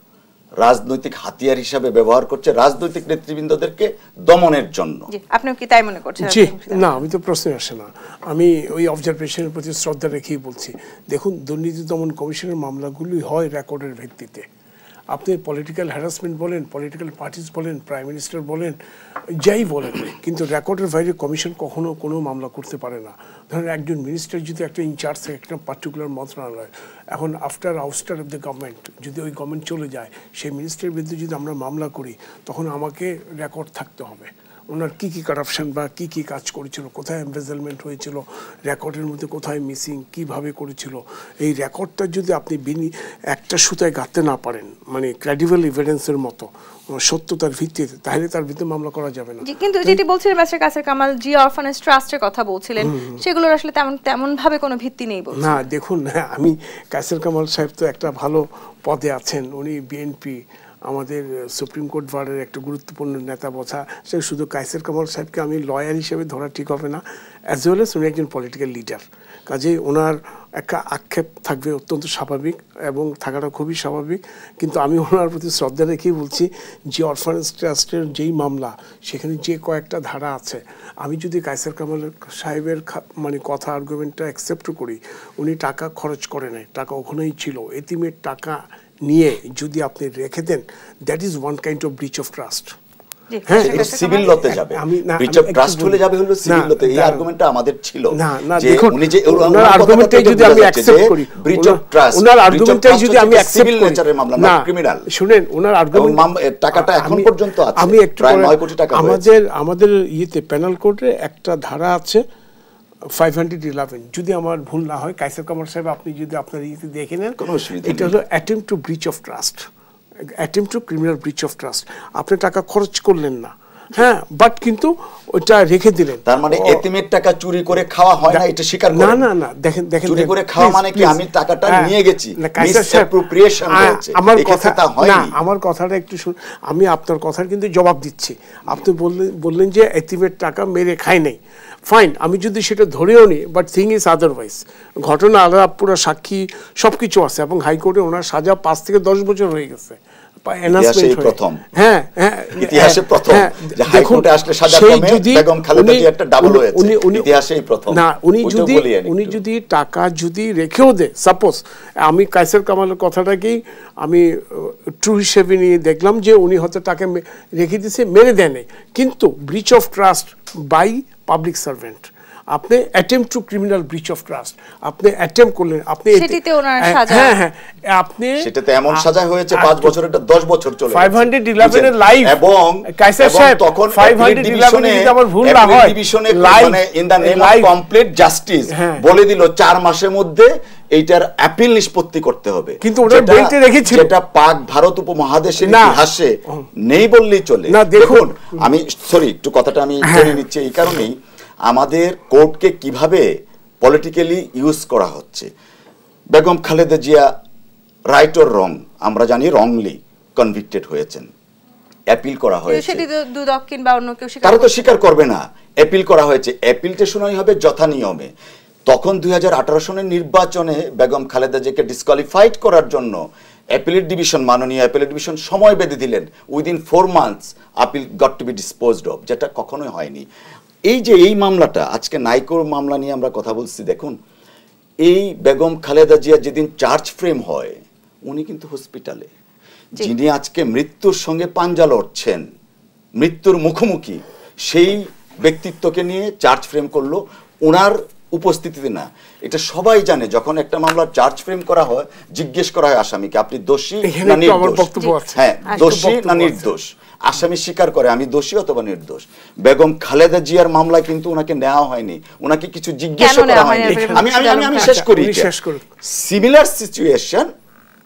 রাজনৈতিক হাতিয়ার হিসাবে ব্যবহার করছে রাজনৈতিক নেতৃবৃন্দদেরকে দমনের জন্য। আপনিও কি তাই মনে করছেন? জি না, আমি তো প্রশ্ন আসে না, আমি ওই অবজারভেশনের প্রতি শ্রদ্ধা রেখেই বলছি। দেখুন, দুর্নীতি দমন কমিশনের মামলাগুলি হয় রেকর্ডের ভিত্তিতে। আপনি পলিটিক্যাল হ্যারাসমেন্ট বলেন, পলিটিক্যাল পার্টিস বলেন, প্রাইম মিনিস্টার বলেন, যাই বলেন, কিন্তু রেকর্ডের বাইরে কমিশন কখনো কোনো মামলা করতে পারে না। ধরেন একজন মিনিস্টার যদি একটা ইনচার্জ থাকে একটা পার্টিকুলার মন্ত্রণালয়, এখন after ouster of the government যদি ওই গভর্নমেন্ট চলে যায়, সেই মিনিস্টারের বিরুদ্ধে যদি আমরা মামলা করি, তখন আমাকে রেকর্ড থাকতে হবে ওনার কী কী কারাপশন বা কী কী কাজ করেছিল, কোথায় এমবেজলমেন্ট হয়েছিল, রেকর্ডের মধ্যে কোথায় মিসিং, কীভাবে করেছিল। এই রেকর্ডটা যদি আপনি বিনি একটা সুতায় গাঁথতে না পারেন, মানে ক্রেডিবল এভিডেন্সের মতো সত্যতার ভিত্তিতে, তাহলে তার বিরুদ্ধে মামলা করা যাবে না। কিন্তু যেটি বলছিলেন ব্যারিস্টার কায়সার কামাল, জি অরফানেজ ট্রাস্টের কথা বলছিলেন, সেগুলোর আসলে তেমন তেমন ভাবে কোনো ভিত্তি নেই বলছেন। না দেখুন, হ্যাঁ, আমি কায়সার কামাল সাহেব তো একটা ভালো পদে আছেন, উনি বিএনপি আমাদের সুপ্রিম কোর্ট বারের একটা গুরুত্বপূর্ণ নেতা বোঝা, সে শুধু কায়সার কামাল সাহেবকে আমি লয়ার হিসেবে ধরা ঠিক হবে না, অ্যাজ ওয়েল এস উনি একজন পলিটিক্যাল লিডার, কাজেই ওনার একটা আক্ষেপ থাকবে অত্যন্ত স্বাভাবিক এবং থাকাটা খুবই স্বাভাবিক। কিন্তু আমি ওনার প্রতি শ্রদ্ধা রেখেই বলছি যে অরফানেজ ট্রাস্টের যেই মামলা, সেখানে যে কয়েকটা ধারা আছে, আমি যদি কায়সার কামাল সাহেবের মানে কথা আর্গুমেন্টটা অ্যাকসেপ্ট করি, উনি টাকা খরচ করে নাই, টাকা ওখানেই ছিল, এতিমের টাকা নিয়ে যদি আপনি রেখে দেন, that is one kind of breach of trust. হ্যাঁ, সিভিল লতে যাবে, ব্রিচ অফ ট্রাস্ট হলে যাবে হলো সিভিল লতে। এই আর্গুমেন্টটা আমাদের ছিল না না যে দেখুন, উনি যে ওনার আর্গুমেন্টটাই যদি আমি অ্যাকসেপ্ট করি, ব্রিচ অফ ট্রাস্ট, ওনার আর্গুমেন্টটাই যদি আমি অ্যাকসেপ্ট করি, নেচারের মামলা না ক্রিমিনাল। শুনেন, ওনার আর্গুমেন্ট টাকাটা এখন পর্যন্ত আছে, আমি একটু প্রায় নয় কোটি টাকা। আমাদের আমাদের ইয়েতে পেনাল কোডে একটা ধারা আছে ফাইভ হান্ড্রেড ইলেভেন, যদি আমার ভুল না হয়, কায়সার কামাল সাহেব আপনি যদি আপনার ইয়েতে দেখে নেন, এটা হলো attempt to breach of trust, attempt to criminal breach of trust. আপনি টাকা খরচ করলেন না, হ্যাঁ, বাট কিন্তু ওটা রেখে দিলেন, তার মানে এতিমের টাকা চুরি করে খাওয়া হয় না, এটা স্বীকার করেন? না না না, দেখেন দেখেন, চুরি করে খাওয়া মানে কি আমি টাকাটা নিয়ে গেছি, মিসঅ্যাপ্রোপ্রিয়েশন হয়েছে, আমার কথা না, আমার কথাটা একটু শুন, আমি আপনার কথার কিন্তু জবাব দিচ্ছি। আপনি বললেন বললেন যে এতিমের টাকা মেরে খাই নাই, ফাইন, আমি যদি সেটা ধরেও নিই, বাট থিং ইজ আদারওয়াইজ, ঘটনা আলাদা, পুরো সাক্ষী সব কিছু আছে, এবং হাইকোর্টে ওনার সাজা পাঁচ থেকে দশ বছর হয়ে গেছে। প্রথম হ্যাঁ হ্যাঁ ইতিহাসে প্রথম যে হাইকোর্টে আসলে সাজা কমে বেগম খালেদা জিয়া একটা ডাবল হয়েছে, ইতিহাসেই প্রথম। না, উনি যদি উনি যদি টাকা যদি রেখেও দেয়, সাপোজ আমি কায়সার কামালের কথাটাকেই আমি ট্রু হিসেবে নিয়ে দেখলাম যে উনি হয়তো টাকা রেখে দিয়েছে, মেরে দেয় নাই, কিন্তু breach of trust by public servant, আপনি attempt to criminal breach of trust আপনি অ্যাটেম্প্ট করলেন, আপনি সেটাতে ওনার সাজা, হ্যাঁ হ্যাঁ, আপনি সেটাতে এমন সাজা হয়েছে পাঁচ বছর, এটা দশ বছর চলে ফাইভ হান্ড্রেড ইলেভেন এর লাইভ, এবং কায়সার সাহেব তখন ফাইভ হান্ড্রেড ইলেভেন এ যদি আমার ভুল না হয়, ডিভিশনে মানে in the name of complete justice বলে দিল চার মাসের মধ্যে এইটার অ্যাপিল নিষ্পত্তি করতে হবে, কিন্তু ওটা বেল্টে রেখেছিল, যেটা পাক ভারত উপমহাদেশের ইতিহাসে নেই বললেই চলে। না দেখুন, আমি সরি একটু কথাটা আমি জেনে নিচ্ছি, এই কারণেই আমাদের কোর্টকে কিভাবে পলিটিক্যালি ইউজ করা হচ্ছে। Begum Khaleda Zia right or wrong, আমরা জানি রংলি কনভিক্টেড হয়েছেন, অ্যাপিল করা হয়েছে, সেটি দুদক কিংবা অন্য কেউ কারো তো স্বীকার করবে না, অ্যাপিল করা হয়েছে, অ্যাপিলটা শুনানি হবে যথা নিয়মে। তখন দুই হাজার আঠারো সনের নির্বাচনে বেগম খালেদা জিয়াকে ডিসকোয়ালিফাইড করার জন্য অ্যাপিলেট ডিভিশন, মাননীয় অ্যাপিলেট ডিভিশন সময় বেঁধে দিলেন, within four months appeal got to be disposed of, যেটা কখনোই হয়নি। এই যে এই মামলাটা আজকে নাইকোর মামলা নিয়ে আমরা কথা বলছি, দেখুন এই বেগম খালেদা জিয়া যেদিন চার্জ ফ্রেম হয়, উনি কিন্তু হসপিটালে, যিনি আজকে মৃত্যুর সঙ্গে পাঞ্জা লড়ছেন, মৃত্যুর মুখোমুখি, সেই ব্যক্তিত্বকে নিয়ে চার্জ ফ্রেম করলো ওনার উপস্থিতিতে না। এটা সবাই জানে, যখন একটা মামলার চার্জ ফ্রেম করা হয় জিজ্ঞেস করা হয় আসামিকে আপনি দোষী না নির্দোষ, হ্যাঁ দোষী না নির্দোষ, আসামি স্বীকার করে আমি দোষী অথবা নির্দোষ। বেগম খালেদা জিয়ার মামলায় কিন্তু ওনাকে নেওয়া হয়নি, ওনাকে কিছু জিজ্ঞেস করা হয়নি। আমি আমি আমি শেষ করি, similar situation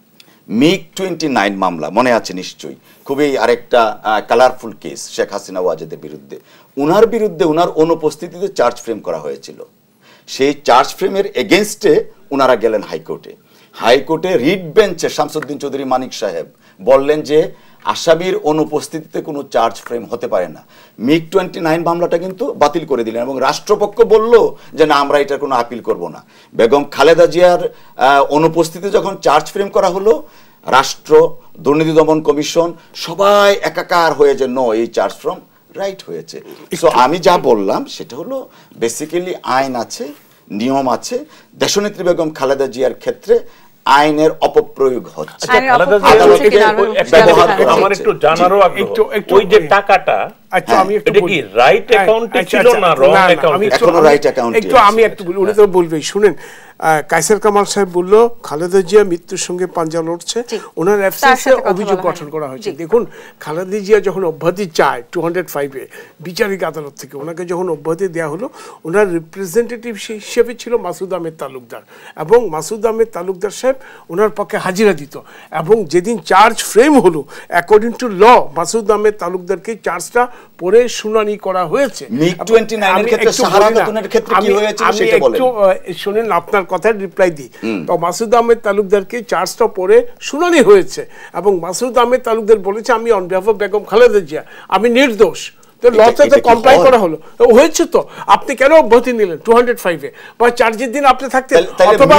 MiG twenty nine মামলা মনে আছে নিশ্চয়ই, খুবই আরেকটা কালারফুল কেস শেখ হাসিনা ওয়াজেদের বিরুদ্ধে। উনার বিরুদ্ধে উনার অনুপস্থিতিতে চার্জ ফ্রেম করা হয়েছিল। সেই চার্জ ফ্রেমের এগেনস্টে উনারা গেলেন হাইকোর্টে। হাইকোর্টে রিট বেঞ্চে শামসুদ্দিন চৌধুরী মানিক সাহেব বললেন যে আসামির অনুপস্থিতিতে কোনো চার্জ ফ্রেম হতে পারে না। মিগ টোয়েন্টি নাইন মামলাটা কিন্তু বাতিল করে দিলেন এবং রাষ্ট্রপক্ষ বলল যে না, আমরা এটার কোনো আপিল করব না। বেগম খালেদা জিয়ার অনুপস্থিতিতে যখন চার্জ ফ্রেম করা হলো, রাষ্ট্র, দুর্নীতি দমন কমিশন সবাই একাকার হয়ে যে নো, এই চার্জ ফ্রেম রাইট হয়েছে। সো আমি যা বললাম সেটা হলো বেসিক্যালি আইন আছে, নিয়ম আছে। দেশনেত্রী বেগম খালেদা জিয়ার ক্ষেত্রে আইনের অপপ্রয়োগ হচ্ছে, আমার একটু জানারও আগ্রহ, ওই যে টাকাটা আচ্ছা আমি একটু বলি, রাইট অ্যাকাউন্টে ছিল না রং অ্যাকাউন্টে? এখনো রাইট অ্যাকাউন্টে একটু আমি একটু বলি, উনি তো বলবেই। শুনেন, কায়সার কামাল সাহেব বলল খালেদা জিয়া মৃত্যুর সঙ্গে পাঞ্জা লড়ছে, ওনার অ্যাবসেন্সে অভিযোগ গঠন করা হয়েছে। দেখুন, খালেদা জিয়া যখন অব্যাহতি চায় টু হান্ড্রেড ফাইভে বিচারিক আদালত থেকে, ওনাকে যখন অব্যাহতি দেওয়া হলো, ওনার রিপ্রেজেন্টেটিভ হিসেবে ছিল মাসুদ আহমেদ তালুকদার, এবং মাসুদ আহমেদ তালুকদার সাহেব ওনার পক্ষে হাজিরা দিত। এবং যেদিন চার্জ ফ্রেম হলো, according to law Masud Ahmed তালুকদারকে চার্জটা পরে শুনানি করা হয়েছে। মিগ টোয়েন্টি নাইন এর ক্ষেত্রে সাহারা খাতুনের ক্ষেত্রে কি হয়েছে সেটা বলেন। একটু শুনেন, আপনার কথার রিপ্লাই দিই। তো মাসুদ আহমেদ তালুকদারকে চার্জটা পরে শুনানি হয়েছে এবং মাসুদ আহমেদ তালুকদার বলেছে আমি on behalf of Begum Khaleda Zia আমি নির্দোষ। তো লতে তো কমপ্লাই করা হলো, হয়েছে। তো আপনি কেন অব্যাহতি নিলেন টু হান্ড্রেড ফাইভে বা চার্জের দিন আপনি থাকতেন? অথবা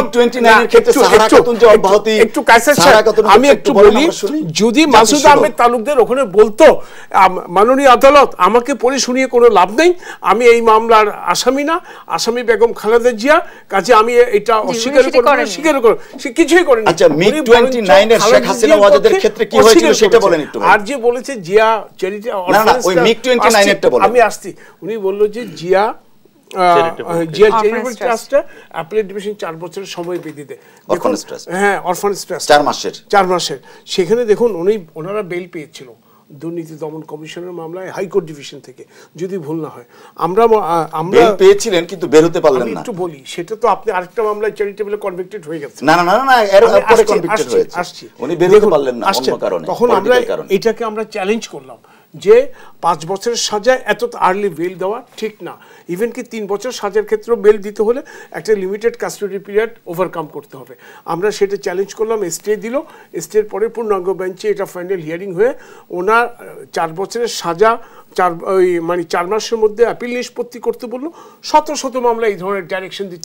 একটু কায়সার সাহেব আমি একটু বলি, যদি মাসুদ আহমেদ তালুকদার ওখানে বলতো মাননীয় আদালত আমাকে পরে শুনিয়ে কোনো লাভ নেই, আমি এই মামলার আসামি না, আসামি বেগম খালেদা জিয়া, কাজে আমি এটা অস্বীকার করব, স্বীকার করব, সে কিছুই করেনি। আচ্ছা, মিগ টোয়েন্টি নাইন এর শেখ হাসিনা ওয়াজেদের ক্ষেত্রে কি হয়েছিল সেটা বলেন একটু। আর যে বলেছে জিয়া চ্যারিটি, না না ওই মিগ টোয়েন্টি নাইন এরটা বলেন। আমি আসছি, উনি বললো যে জিয়া জিয়া চ্যারিটেবল ট্রাস্টটা অ্যাপিলেট ডিভিশন চার বছরের সময় বেঁধে দেয়। হ্যাঁ, অরফানেজ ট্রাস্ট চার মাসের চার মাসের সেখানে দেখুন উনি ওনারা বেল পেয়েছিল দুর্নীতি দমন কমিশনের মামলায় হাইকোর্ট ডিভিশন থেকে, যদি ভুল না হয়। আমরা আমরা পেয়েছিলেন কিন্তু বের হতে পারলেন না। একটু বলি, সেটা তো আপনি আরেকটা মামলায় চ্যারিটেবলে কনভিক্টেড হয়ে গেছে। না না না না, এর পরে কনভিক্টেড হয়েছে, আসছি, উনি বের হতে পারলেন না অন্য কারণে। তখন আমরা এটাকে আমরা চ্যালেঞ্জ করলাম যে পাঁচ বছরের সাজা এত আর্লি বেল দেওয়া ঠিক না। ইভেন কি তিন বছর সাজার ক্ষেত্রেও বেল দিতে হলে একটা লিমিটেড কাস্টোডি পিরিয়ড ওভারকাম করতে হবে। আমরা সেটা চ্যালেঞ্জ করলাম, স্টে দিল, স্টের পরে পূর্ণাঙ্গ বেঞ্চে এটা ফাইনাল হিয়ারিং হয়ে ওনার চার বছরের সাজা চার ওই মানে চার মাসের মধ্যে আপিল নিষ্পত্তি করতে বললো। শত শত মামলা এই ধরনের ডাইরেকশন দিচ্ছে।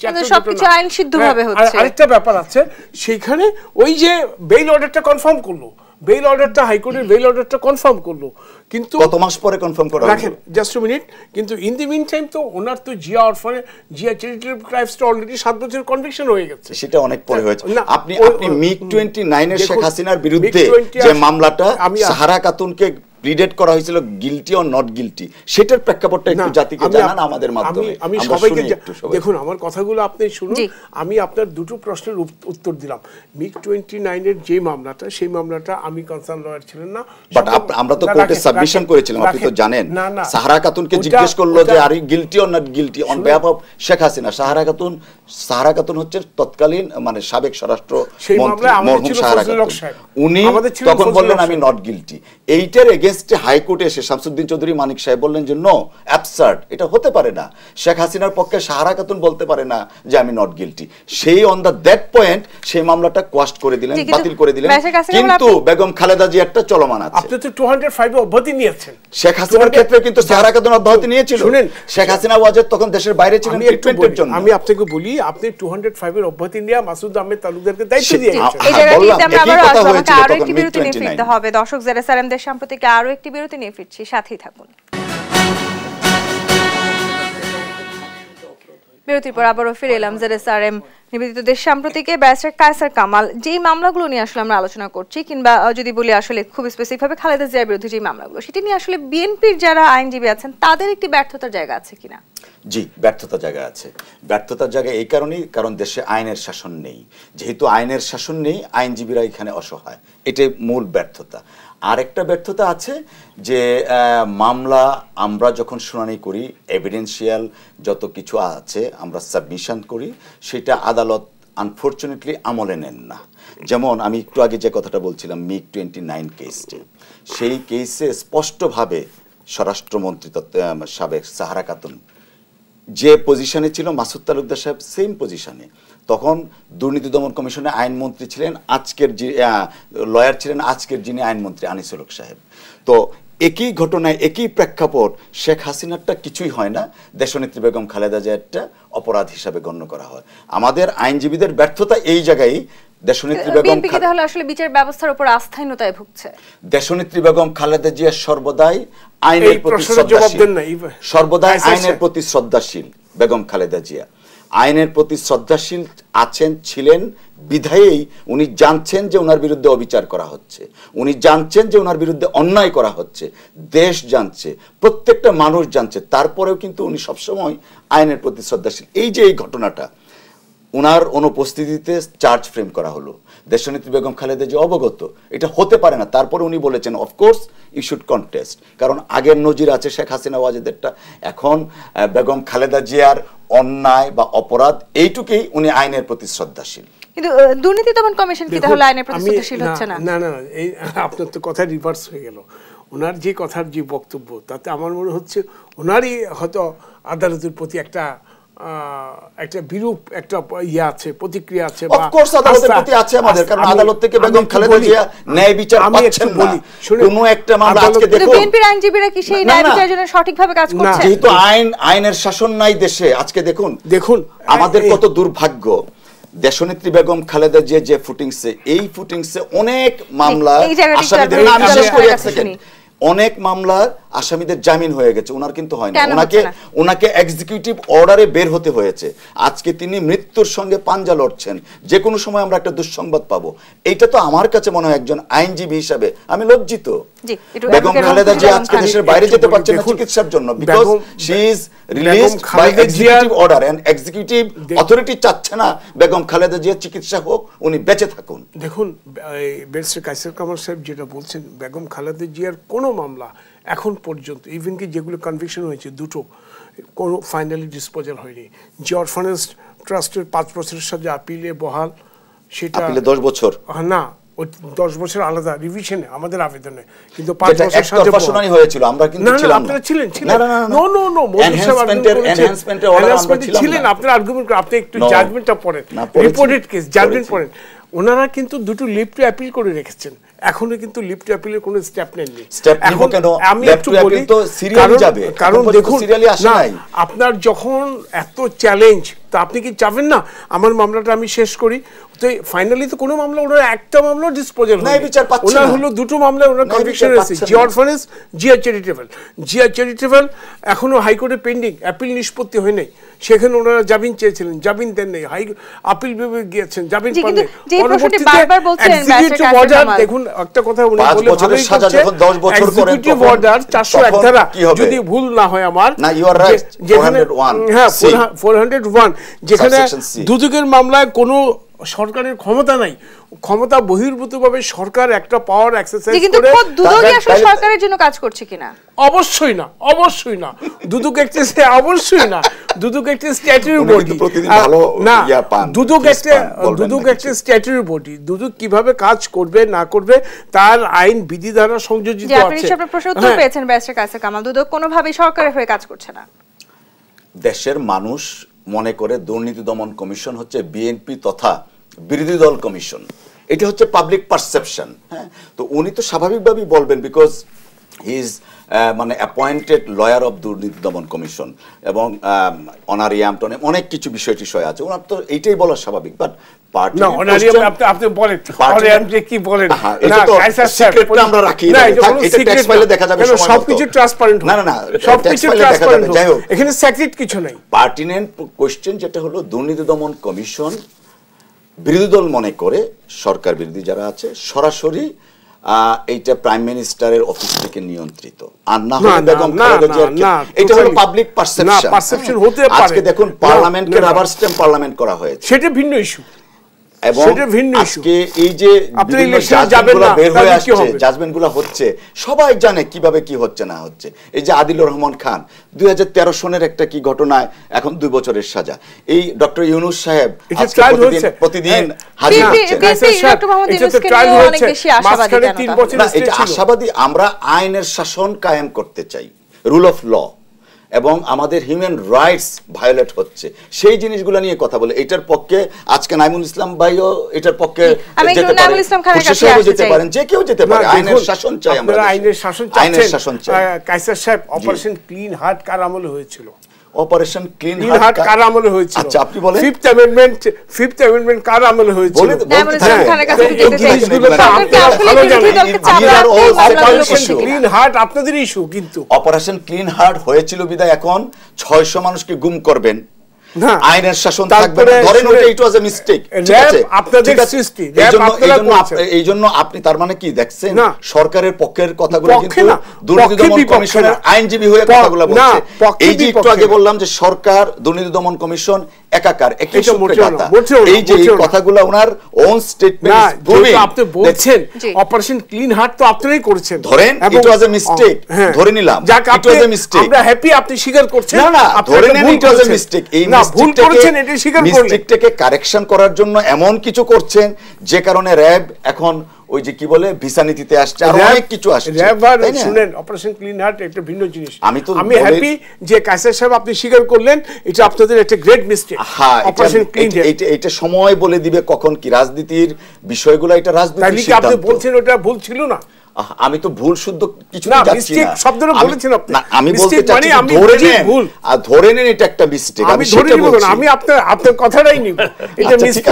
আরেকটা ব্যাপার আছে সেইখানে, ওই যে বেইল অর্ডারটা কনফার্ম করলো, বেইল অর্ডারটা হাইকোর্টের বেইল অর্ডারটা কনফার্ম করলো, কিন্তু কত মাস পরে কনফার্ম করা হলো? রাখেন জাস্ট আ মিনিট। কিন্তু ইন দি মিন টাইম তো ওনার তো জিয়া অরফানে জিয়া চ্যারিটেবল ট্রাস্টটা অলরেডি সাত বছরের কনভিকশন হয়ে গেছে। সেটা অনেক পরে হয়েছে। আপনি আপনি মিগ টোয়েন্টি নাইন এর শেখ হাসিনার বিরুদ্ধে যে মামলাটা সাহারা খাতুনকে প্লিডেড করা হয়েছিল গিলটি অর নট গিলটি, সেটার প্রেক্ষাপটটা একটু জাতিকে জানান আমাদের মাধ্যমে। আমি সবাইকে দেখুন, আমার কথাগুলো আপনি শুনুন। আমি আপনার দুটো প্রশ্নের উত্তর দিলাম। মিগ টোয়েন্টি নাইন এর যে মামলাটা, সেই মামলাটা আমি কনসার্ন লয়ার ছিলেন না, বাট আমরা তো কোর্টে সাবমিশন করেছিলাম, আপনি তো জানেন। সাহারা খাতুনকে জিজ্ঞেস করলো যে আর guilty or not guilty on behalf of Sheikh Hasina. Sahara Khatun Sahara Khatun হচ্ছে তৎকালীন মানে সাবেক স্বরাষ্ট্র মন্ত্রী মরহুম সাহারা খাতুন, উনি তখন বললেন আমি নট গিলটি। এইটার এগেইনস্টে হাইকোর্টে এসে শামসুদ্দিন চৌধুরী মানিক সাহেব বললেন যে নো, অ্যাবসার্ড, এটা হতে পারে না। শেখ হাসিনার পক্ষে সাহারা খাতুন বলতে পারে না যে আমি নট গিলটি। সেই অন দা দ্যাট পয়েন্ট সেই মামলাটা কোয়াস্ট করে দিলেন, বাতিল করে দিলেন। কিন্তু বেগম খালেদা জিয়ারটা চলমান আছে। আপনি তো টু হান্ড্রেড ফাইভ এ অব্যাহতি নিয়েছেন। শেখ হাসিনার ক্ষেত্রে কিন্তু সাহারা খাতুন অব্যাহতি নিয়েছিল। শুনেন, শেখ হাসিনা ওয়াজেদ তখন দেশের বাইরে ছিলেন ট্রিটমেন্টের জন্য। আমি আপনাকে বলি, আপনি টু হান্ড্রেড ফাইভ এর অব্যাহতি নিয়ে মাসুদ আহমেদ তালুকদারকে দায়িত্ব দিয়েছেন। এই জায়গাটিতে আমরা আবারো আসবো, আমাকে আরো একটি বিরতি নিয়ে ফিরতে হবে। দর্শক, জেড এস আর এম দেশ সাম্প্রতিক আরো একটি বিরতি নিয়ে ফিরছি, সাথেই থাকুন। বিরতির পর আবারও ফিরে এলাম জেড এস আর এম নিবেদিত দেশ সাম্প্রতিকে। ব্যারিস্টার কায়সার কামাল, যেই মামলাগুলো নিয়ে আসলে আমরা আলোচনা করছি, কিংবা যদি বলি আসলে খুব স্পেসিফিক ভাবে খালেদা জিয়ার বিরুদ্ধে যে মামলাগুলো, সেটি নিয়ে আসলে বিএনপির যারা আইনজীবী আছেন তাদের একটি ব্যর্থতার জায়গা আছে কিনা? জি, ব্যর্থতার জায়গা আছে। ব্যর্থতার জায়গা এই কারণেই, কারণ দেশে আইনের শাসন নেই। যেহেতু আইনের শাসন নেই, আইনজীবীরা এখানে অসহায়, এটাই মূল ব্যর্থতা। আরেকটা ব্যর্থতা আছে যে মামলা আমরা যখন শুনানি করি, এভিডেন্সিয়াল যত কিছু আছে আমরা সাবমিশন করি, সেটা আদালত আনফরচুনেটলি আমলে নেন না। যেমন আমি একটু আগে যে কথাটা বলছিলাম মিগ টোয়েন্টি নাইন কেসটি, সেই কেসে স্পষ্টভাবে স্বরাষ্ট্রমন্ত্রী সাবেক সাহারা খাতুন যে পজিশনে ছিল, মাসুদ তালুকদার সাহেব সেম পজিশনে, তখন দুর্নীতি দমন কমিশনে আইনমন্ত্রী ছিলেন আজকের যে লয়ার ছিলেন আজকের যিনি আইনমন্ত্রী আনিসুল হক সাহেব। তো একই ঘটনায় একই প্রেক্ষাপট শেখ হাসিনারটা কিছুই হয় না, দেশনেত্রী বেগম খালেদা জিয়ারটা অপরাধ হিসাবে গণ্য করা হয়। আমাদের আইনজীবীদের ব্যর্থতা এই জায়গায়। দেশনেত্রী বেগম তাহলে আসলে বিচার ব্যবস্থার উপর আস্থাহীনতায় ভুগছে। দেশনেত্রী বেগম খালেদা জিয়া সর্বদাই আইনের প্রতি শ্রদ্ধাশীল, সর্বদাই আইনের প্রতি শ্রদ্ধাশীল বেগম খালেদা জিয়া আইনের প্রতি শ্রদ্ধাশীল আছেন, ছিলেন বিধায়েই উনি জানছেন যে ওনার বিরুদ্ধে অবিচার করা হচ্ছে, উনি জানছেন যে ওনার বিরুদ্ধে অন্যায় করা হচ্ছে, দেশ জানছে, প্রত্যেকটা মানুষ জানছে, তারপরেও কিন্তু উনি সবসময় আইনের প্রতি শ্রদ্ধাশীল। এই যে এই ঘটনাটা ওনার অনুপস্থিতিতে চার্জ ফ্রেম করা হলো, দেশনেত্রী বেগম খালেদা জিয়া অবগত, এটা হতে পারে না, তারপরে উনি বলেছেন অফকোর্স ইউ শুড কন্টেস্ট, কারণ আগের নজির আছে শেখ হাসিনা ওয়াজেদেরটা। এখন বেগম খালেদা জিয়ার অন্যায় বা অপরাধ এইটুকুই উনি আইনের প্রতি শ্রদ্ধাশীল। কিন্তু দুর্নীতি দমন কমিশন কি তাহলে আইনের প্রতি শ্রদ্ধাশীল হচ্ছে না? না না, এই আপনার তো কথা রিভার্স হয়ে গেল। ওনার যে কথার যে বক্তব্য তাতে আমার মনে হচ্ছে ওনারই হয়তো আদালতের প্রতি একটা একটা বিরূপ একটা ইয়ে আছে, প্রতিক্রিয়া আছে। অফকোর্স আদালতের প্রতি আছে আমাদের, কারণ আদালত থেকে বেগম খালেদা জিয়া ন্যায় বিচার পাচ্ছেন না। কোনো একটা মামলা আজকে দেখুন বিএনপির আইনজীবীরা কি সেই ন্যায় বিচারের জন্য সঠিকভাবে কাজ করছে? যেহেতু আইন আইনের শাসন নাই দেশে, আজকে দেখুন দেখুন আমাদের কত দুর্ভাগ্য। দেশনেত্রী বেগম খালেদা জিয়া যে ফুটিংসে, এই ফুটিংসে অনেক মামলা আসামিদের, বিশেষ করে এক সেকেন্ড, অনেক মামলার আসামিদের জামিন হয়ে গেছে, ওনার কিন্তু হয় না। ওনাকে ওনাকে এক্সিকিউটিভ অর্ডারে বের হতে হয়েছে। আজকে তিনি মৃত্যুর সঙ্গে পাঞ্জা লড়ছেন, যে কোনো সময় আমরা একটা দুঃসংবাদ পাবো। এইটা তো আমার কাছে মনে হয় একজন আইনজীবী হিসাবে আমি লজ্জিত। বেগম খালেদা জিয়া আজকে দেশের বাইরে যেতে পারছেন না চিকিৎসার জন্য, because she is released by executive order, and executive authority চাচ্ছে না বেগম খালেদা জিয়া চিকিৎসা হোক, উনি বেঁচে থাকুন। দেখুন ব্যারিস্টার কায়সার কামাল সাহেব যেটা বলছেন, বেগম খালেদা জিয়ার কোনো মামলা এখন পর্যন্ত, ইভেন কি যেগুলো কনভিকশন হয়েছে দুটো, কোনো ফাইনালি ডিসপোজাল হয়নি। যে অরফানেজ ট্রাস্টের পাঁচ বছরের সাজা আপিলে বহাল, সেটা দশ বছর না, ওই দশ বছর আলাদা রিভিশনে আমাদের আবেদনে, কিন্তু পাঁচ বছর সাজা শুনানি হয়েছিল, আমরা কিন্তু ছিলাম না। আপনারা ছিলেন ছিলেন নো নো নো এনহ্যান্সমেন্টের এনহ্যান্সমেন্টের অর্ডার আমরা ছিলাম, ছিলেন আপনারা আর্গুমেন্ট, আপনি একটু জাজমেন্টটা পড়েন, রিপোর্টেড কেস জাজমেন্ট পড়েন। ওনারা কিন্তু দুটো লিভ টু অ্যাপিল করে রেখেছেন, এখনো কিন্তু লিভ টু অ্যাপিলের কোনো স্টেপ নেননি। এখন আমি একটু বলি তো সিরিয়ালি যাবে, কারণ দেখুন সিরিয়ালি আসে নাই। আপনার যখন এত চ্যালেঞ্জ, তা আপনি কি চাবেন না আমার মামলাটা আমি শেষ করি? তো ফাইনালি তো কোনো মামলা ওনার একটা মামলা ডিসপোজাল নাই, বিচার পাচ্ছে না। ওনার হলো দুটো মামলা ওনার কনভিকশন আছে, জি orphanage, Zia charitable. Zia charitable এখনো হাইকোর্টে পেন্ডিং, অ্যাপিল নিষ্পত্তি হয় নাই, সেখানে ওনারা জামিন চেয়েছিলেন, জামিন দেন নাই, হাই আপিল বিভাগে গিয়েছেন, জামিন পান নাই। পরবর্তীতে এক্সিকিউটিভ অর্ডার, দেখুন একটা কথা উনি বলে ভালোই করছে, এক্সিকিউটিভ অর্ডার চারশো এক ধারা যদি ভুল না হয় আমার, না ইউ আর রাইট, যেখানে হ্যাঁ ফোর হান্ড্রেড ওয়ান, যেখানে দুদকের মামলায় কোনো সরকারের ক্ষমতা নাই, ক্ষমতা বহির্ভূতভাবে সরকার একটা পাওয়ার এক্সারসাইজ করে। কিন্তু দুদকই আসলে সরকারের জন্য কাজ করছে কিনা? অবশ্যই না, অবশ্যই না। দুদক একটা অবশ্যই না, দুদক একটা স্ট্যাটুটরি বডি না, দুদক একটা দুদক একটা স্ট্যাটুটরি বডি। দুদক কিভাবে কাজ করবে না করবে তার আইন বিধি দ্বারা সংযোজিত আছে। আপনি আপনার প্রশ্ন উত্তর পেয়েছেন ব্যারিস্টার কায়সার কামাল, দুদক কোনোভাবেই সরকারের হয়ে কাজ করছে না। দেশের মানুষ মনে করে দুর্নীতি দমন কমিশন হচ্ছে বিএনপি তথা বিরোধী দল কমিশন, এটা হচ্ছে পাবলিক পারসেপশন। হ্যাঁ, তো উনি তো স্বাভাবিকভাবেই বলবেন, বিকজ হি ইজ মানে অ্যাপয়েন্টেড লয়ার অফ দুর্নীতি দমন কমিশন, এবং অনারিয়াম টনে অনেক কিছু বিষয় টিষয় আছে, ওনার তো এইটাই বলা স্বাভাবিক। বাট পার্টি না অনারিয়াম আপনি আপনি বলেন অনারিয়াম যে কি বলেন, না কায়সার সিক্রেটটা আমরা রাখি না, এটা টেক্সট ফাইলে দেখা যাবে, সবকিছু ট্রান্সপারেন্ট। না না না সবকিছু ট্রান্সপারেন্ট, যাই হোক এখানে সিক্রেট কিছু নাই। পার্টিনেন্ট কোশ্চেন যেটা হলো দুর্নীতি দমন কমিশন বিরোধী দল মনে করে, সরকার বিরোধী যারা আছে, সরাসরি এইটা প্রাইম মিনিস্টারের অফিস থেকে নিয়ন্ত্রিত, আর না হলে বেগম খালেদা জিয়ার, এটা হলো পাবলিক পারসেপশন। পারসেপশন হতে পারে। আজকে দেখুন পার্লামেন্টকে রাবার স্ট্যাম্প পার্লামেন্ট করা হয়েছে, সেটা ভিন্ন ইস্যু। এবং আজকে এই যে জাজমেন্টগুলো বের হয়ে আসছে, জাজমেন্টগুলো হচ্ছে, সবাই জানে কিভাবে কি হচ্ছে না হচ্ছে। এই যে আদিলুর রহমান খান দুই হাজার তেরো সনের একটা কি ঘটনায় এখন দুই বছরের সাজা, এই ডক্টর ইউনূস সাহেব প্রতিদিন হাজির হচ্ছেন। এটা আশাবাদী, আমরা আইনের শাসন কায়েম করতে চাই, রুল অফ ল, এবং আমাদের হিউম্যান রাইটস ভায়োলেট হচ্ছে, সেই জিনিসগুলো নিয়ে কথা বলে। এটার পক্ষে আজকে নাইমুল ইসলাম ভাইও এটার পক্ষে যেতে পারেন, যে কেউ যেতে পারে। আইনের শাসন চাই আমরা, আইনের শাসন চাই। আইনের শাসন চাই। কায়সার সাহেব, অপারেশন ক্লিন হার্ট কার আমলে হয়েছিল? অপারেশন ক্লিন হার্ট কার আমলে হয়েছিল? আচ্ছা আপনি বলেন। ফিফথ অ্যামেন্ডমেন্ট, ফিফথ অ্যামেন্ডমেন্ট কার আমলে হয়েছিল? ক্লিন হার্ট আপনাদের ইস্যু, কিন্তু অপারেশন ক্লিন হার্ট হয়েছিল বিদায় এখন ছয়শো মানুষকে গুম করবেন, আইনের শাসন থাকবে না। ধরেন ওটা ইট ওয়াজ আ মিস্টেক, ঠিক আছে, আপনাদের সৃষ্টি। এই জন্য আপনি তার মানে কি দেখছেন, সরকারের পক্ষের কথাগুলো কিন্তু দুর্নীতি দমন কমিশনের আইনজীবী হয়ে কথাগুলো বলছে। এই যে একটু আগে বললাম যে সরকার, দুর্নীতি দমন কমিশন একাকার, একই সূত্রে কথা। এই যে এই কথাগুলো ওনার ওন স্টেটমেন্ট, আপনি বলছেন অপারেশন ক্লিন হার্ট তো আপনারাই করেছেন, ধরেন ইট ওয়াজ আ মিস্টেক, ধরে নিলাম ইট ওয়াজ আ মিস্টেক, আমরা হ্যাপি আপনি স্বীকার করছেন। না না, ধরে নেন ইট ওয়াজ আ মিস্টেক। এই ভুল করেছেন এটা স্বীকার করলেন, মিস্টেকটাকে কারেকশন করার জন্য এমন কিছু করছেন যে কারণে র‍্যাব এখন ওই যে কি বলে ভিসা নীতিতে আসছে, আর অনেক কিছু আসছে। র‍্যাব শুনেন, অপারেশন ক্লিন হার্ট একটা ভিন্ন জিনিস। আমি তো আমি হ্যাপি যে কায়সার সাহেব আপনি স্বীকার করলেন এটা আপনাদের একটা গ্রেট মিস্টেক। হ্যাঁ, অপারেশন ক্লিন এটা এটা সময় বলে দিবে কখন কি রাজনীতির বিষয়গুলো, এটা রাজনীতির সিদ্ধান্ত। আপনি বলছেন ওটা ভুল ছিল না? আমি তো ভুল শুদ্ধ কিছু না, মিস্টেক শব্দটা বলেছেন আপনি। আমি বলতে চাচ্ছি ধরে নেন, আর ধরে নেন এটা একটা মিস্টেক। আমি ধরে নিব না, আমি আপনার আপনার কথাটাই নিব, এটা মিস্টেক।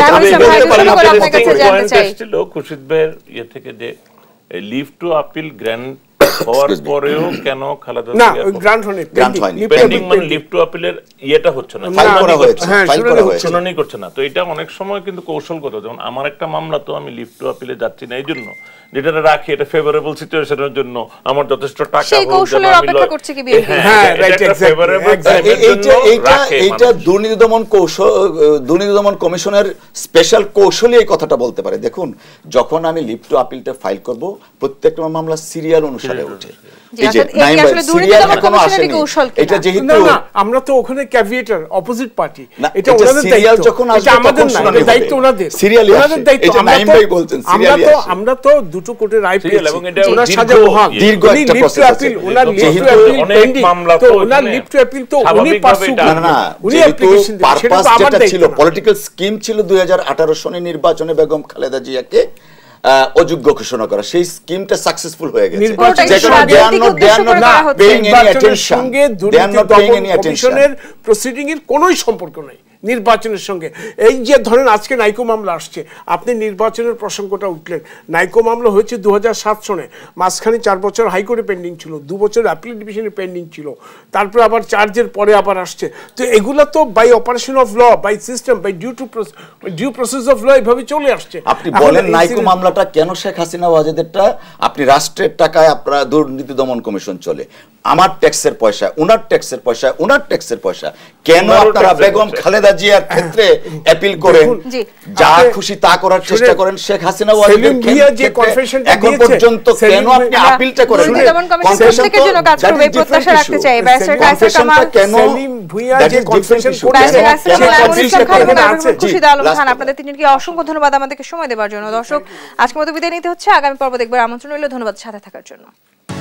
ছিল খুরশিদ ভাইয়ের ইয়ে থেকে যে লিভ টু আপিল গ্র্যান্ড হওয়ার পরেও কেন খালেদা না গ্রান্ট হয়নি, গ্রান্ট হয়নি, পেন্ডিং মানে লিভ টু আপিলের ইয়েটা হচ্ছে না, ফাইল করা হয়েছে, ফাইল করা হয়েছে, শুনানি করছে না। তো এটা অনেক সময় কিন্তু কৌশলগত, যেমন আমার একটা মামলা তো আমি লিভ টু আপিলে যাচ্ছি না এই জন্য যেটা রাখি এটা ফেভারেবল সিচুয়েশনের জন্য, আমার যথেষ্ট টাকা সেই কৌশলের অপেক্ষা করছে কি বিএনপি? হ্যাঁ, রাইট, এক্স্যাক্টলি। এইটা এইটা দুর্নীতি দমন কৌশল, দুর্নীতি দমন কমিশনের স্পেশাল কৌশলই এই কথাটা বলতে পারে। দেখুন, যখন আমি লিভ টু আপিলটা ফাইল করব, প্রত্যেকটা মামলা সিরিয়াল অনুসারে ওঠে। এই যে নাইম ভাই সিরিয়াল এখনো আসেনি, এটা যেহেতু না, আমরা তো ওখানে ক্যাভিয়েটার অপোজিট পার্টি, এটা ওনাদের সিরিয়াল যখন আসবে আমাদের না, এটা দায়িত্ব ওনাদের, সিরিয়ালি ওনাদের দায়িত্ব। এটা নাইম ভাই বলছেন সিরিয়ালি আমরা তো আমরা তো দুটো কোর্টের রায় পেয়েছি, এবং এটা ওনার সাজা মহান দীর্ঘ একটা প্রসেস আছে। ওনার লিভ টু আপিল পেন্ডিং, তো ওনার লিভ টু আপিল তো উনি পারসু না না, উনি অ্যাপ্লিকেশন দিয়েছেন, সেটা তো আমার দায়িত্ব ছিল। পলিটিক্যাল স্কিম ছিল দুই হাজার আঠারো সনের নির্বাচনে বেগম খালেদা জিয়াকে অযোগ্য ঘোষণা করা, সেই স্কিমটা সাকসেসফুল হয়ে গেছে। কমিশনের প্রসিডিং এর কোনো সম্পর্ক নাই নির্বাচনের সঙ্গে। এই যে ধরেন আজকে নাইকো মামলা আসছে, আপনি নির্বাচনের প্রসঙ্গটা উঠলেন, নাইকো মামলা হয়েছে দু হাজার সাত সনে, মাঝখানে চার বছর হাইকোর্টে পেন্ডিং ছিল, দু বছর অ্যাপিল ডিভিশনে পেন্ডিং ছিল, তারপরে আবার চার্জের পরে আবার আসছে। তো এগুলো তো by operation of law, by system, by due to due process of law এভাবে চলে আসছে। আপনি বলেন নাইকো মামলাটা কেন শেখ হাসিনা ওয়াজেদেরটা, আপনি রাষ্ট্রের টাকায় আপনারা দুর্নীতি দমন কমিশন চলে, আমার ট্যাক্সের পয়সা, উনার ট্যাক্সের পয়সা, উনার ট্যাক্সের পয়সা, কেন আপনারা বেগম খালেদা জিয়ার ক্ষেত্রে অ্যাপিল করেন, যা খুশি তা করার চেষ্টা করেন? শেখ হাসিনা ওয়াজেদের যে কনফেশনটা এখন পর্যন্ত কেন আপনি আপিলটা করেন? কনফেশন থেকে জন্য কাজ করবে প্রত্যাশা রাখতে চাই। ব্যারিস্টার কায়সার কামাল, সেলিম ভুইয়া যে কনফেশন করেছেন, খুরশিদ আলম খান, আপনাদের তিনজনকে অসংখ্য ধন্যবাদ আমাদেরকে সময় দেওয়ার জন্য। দর্শক, আজকের মতো বিদায় নিতে হচ্ছে, আগামী পর্ব দেখবার আমন্ত্রণ রইল। ধন্যবাদ সাথে থাকার জন্য।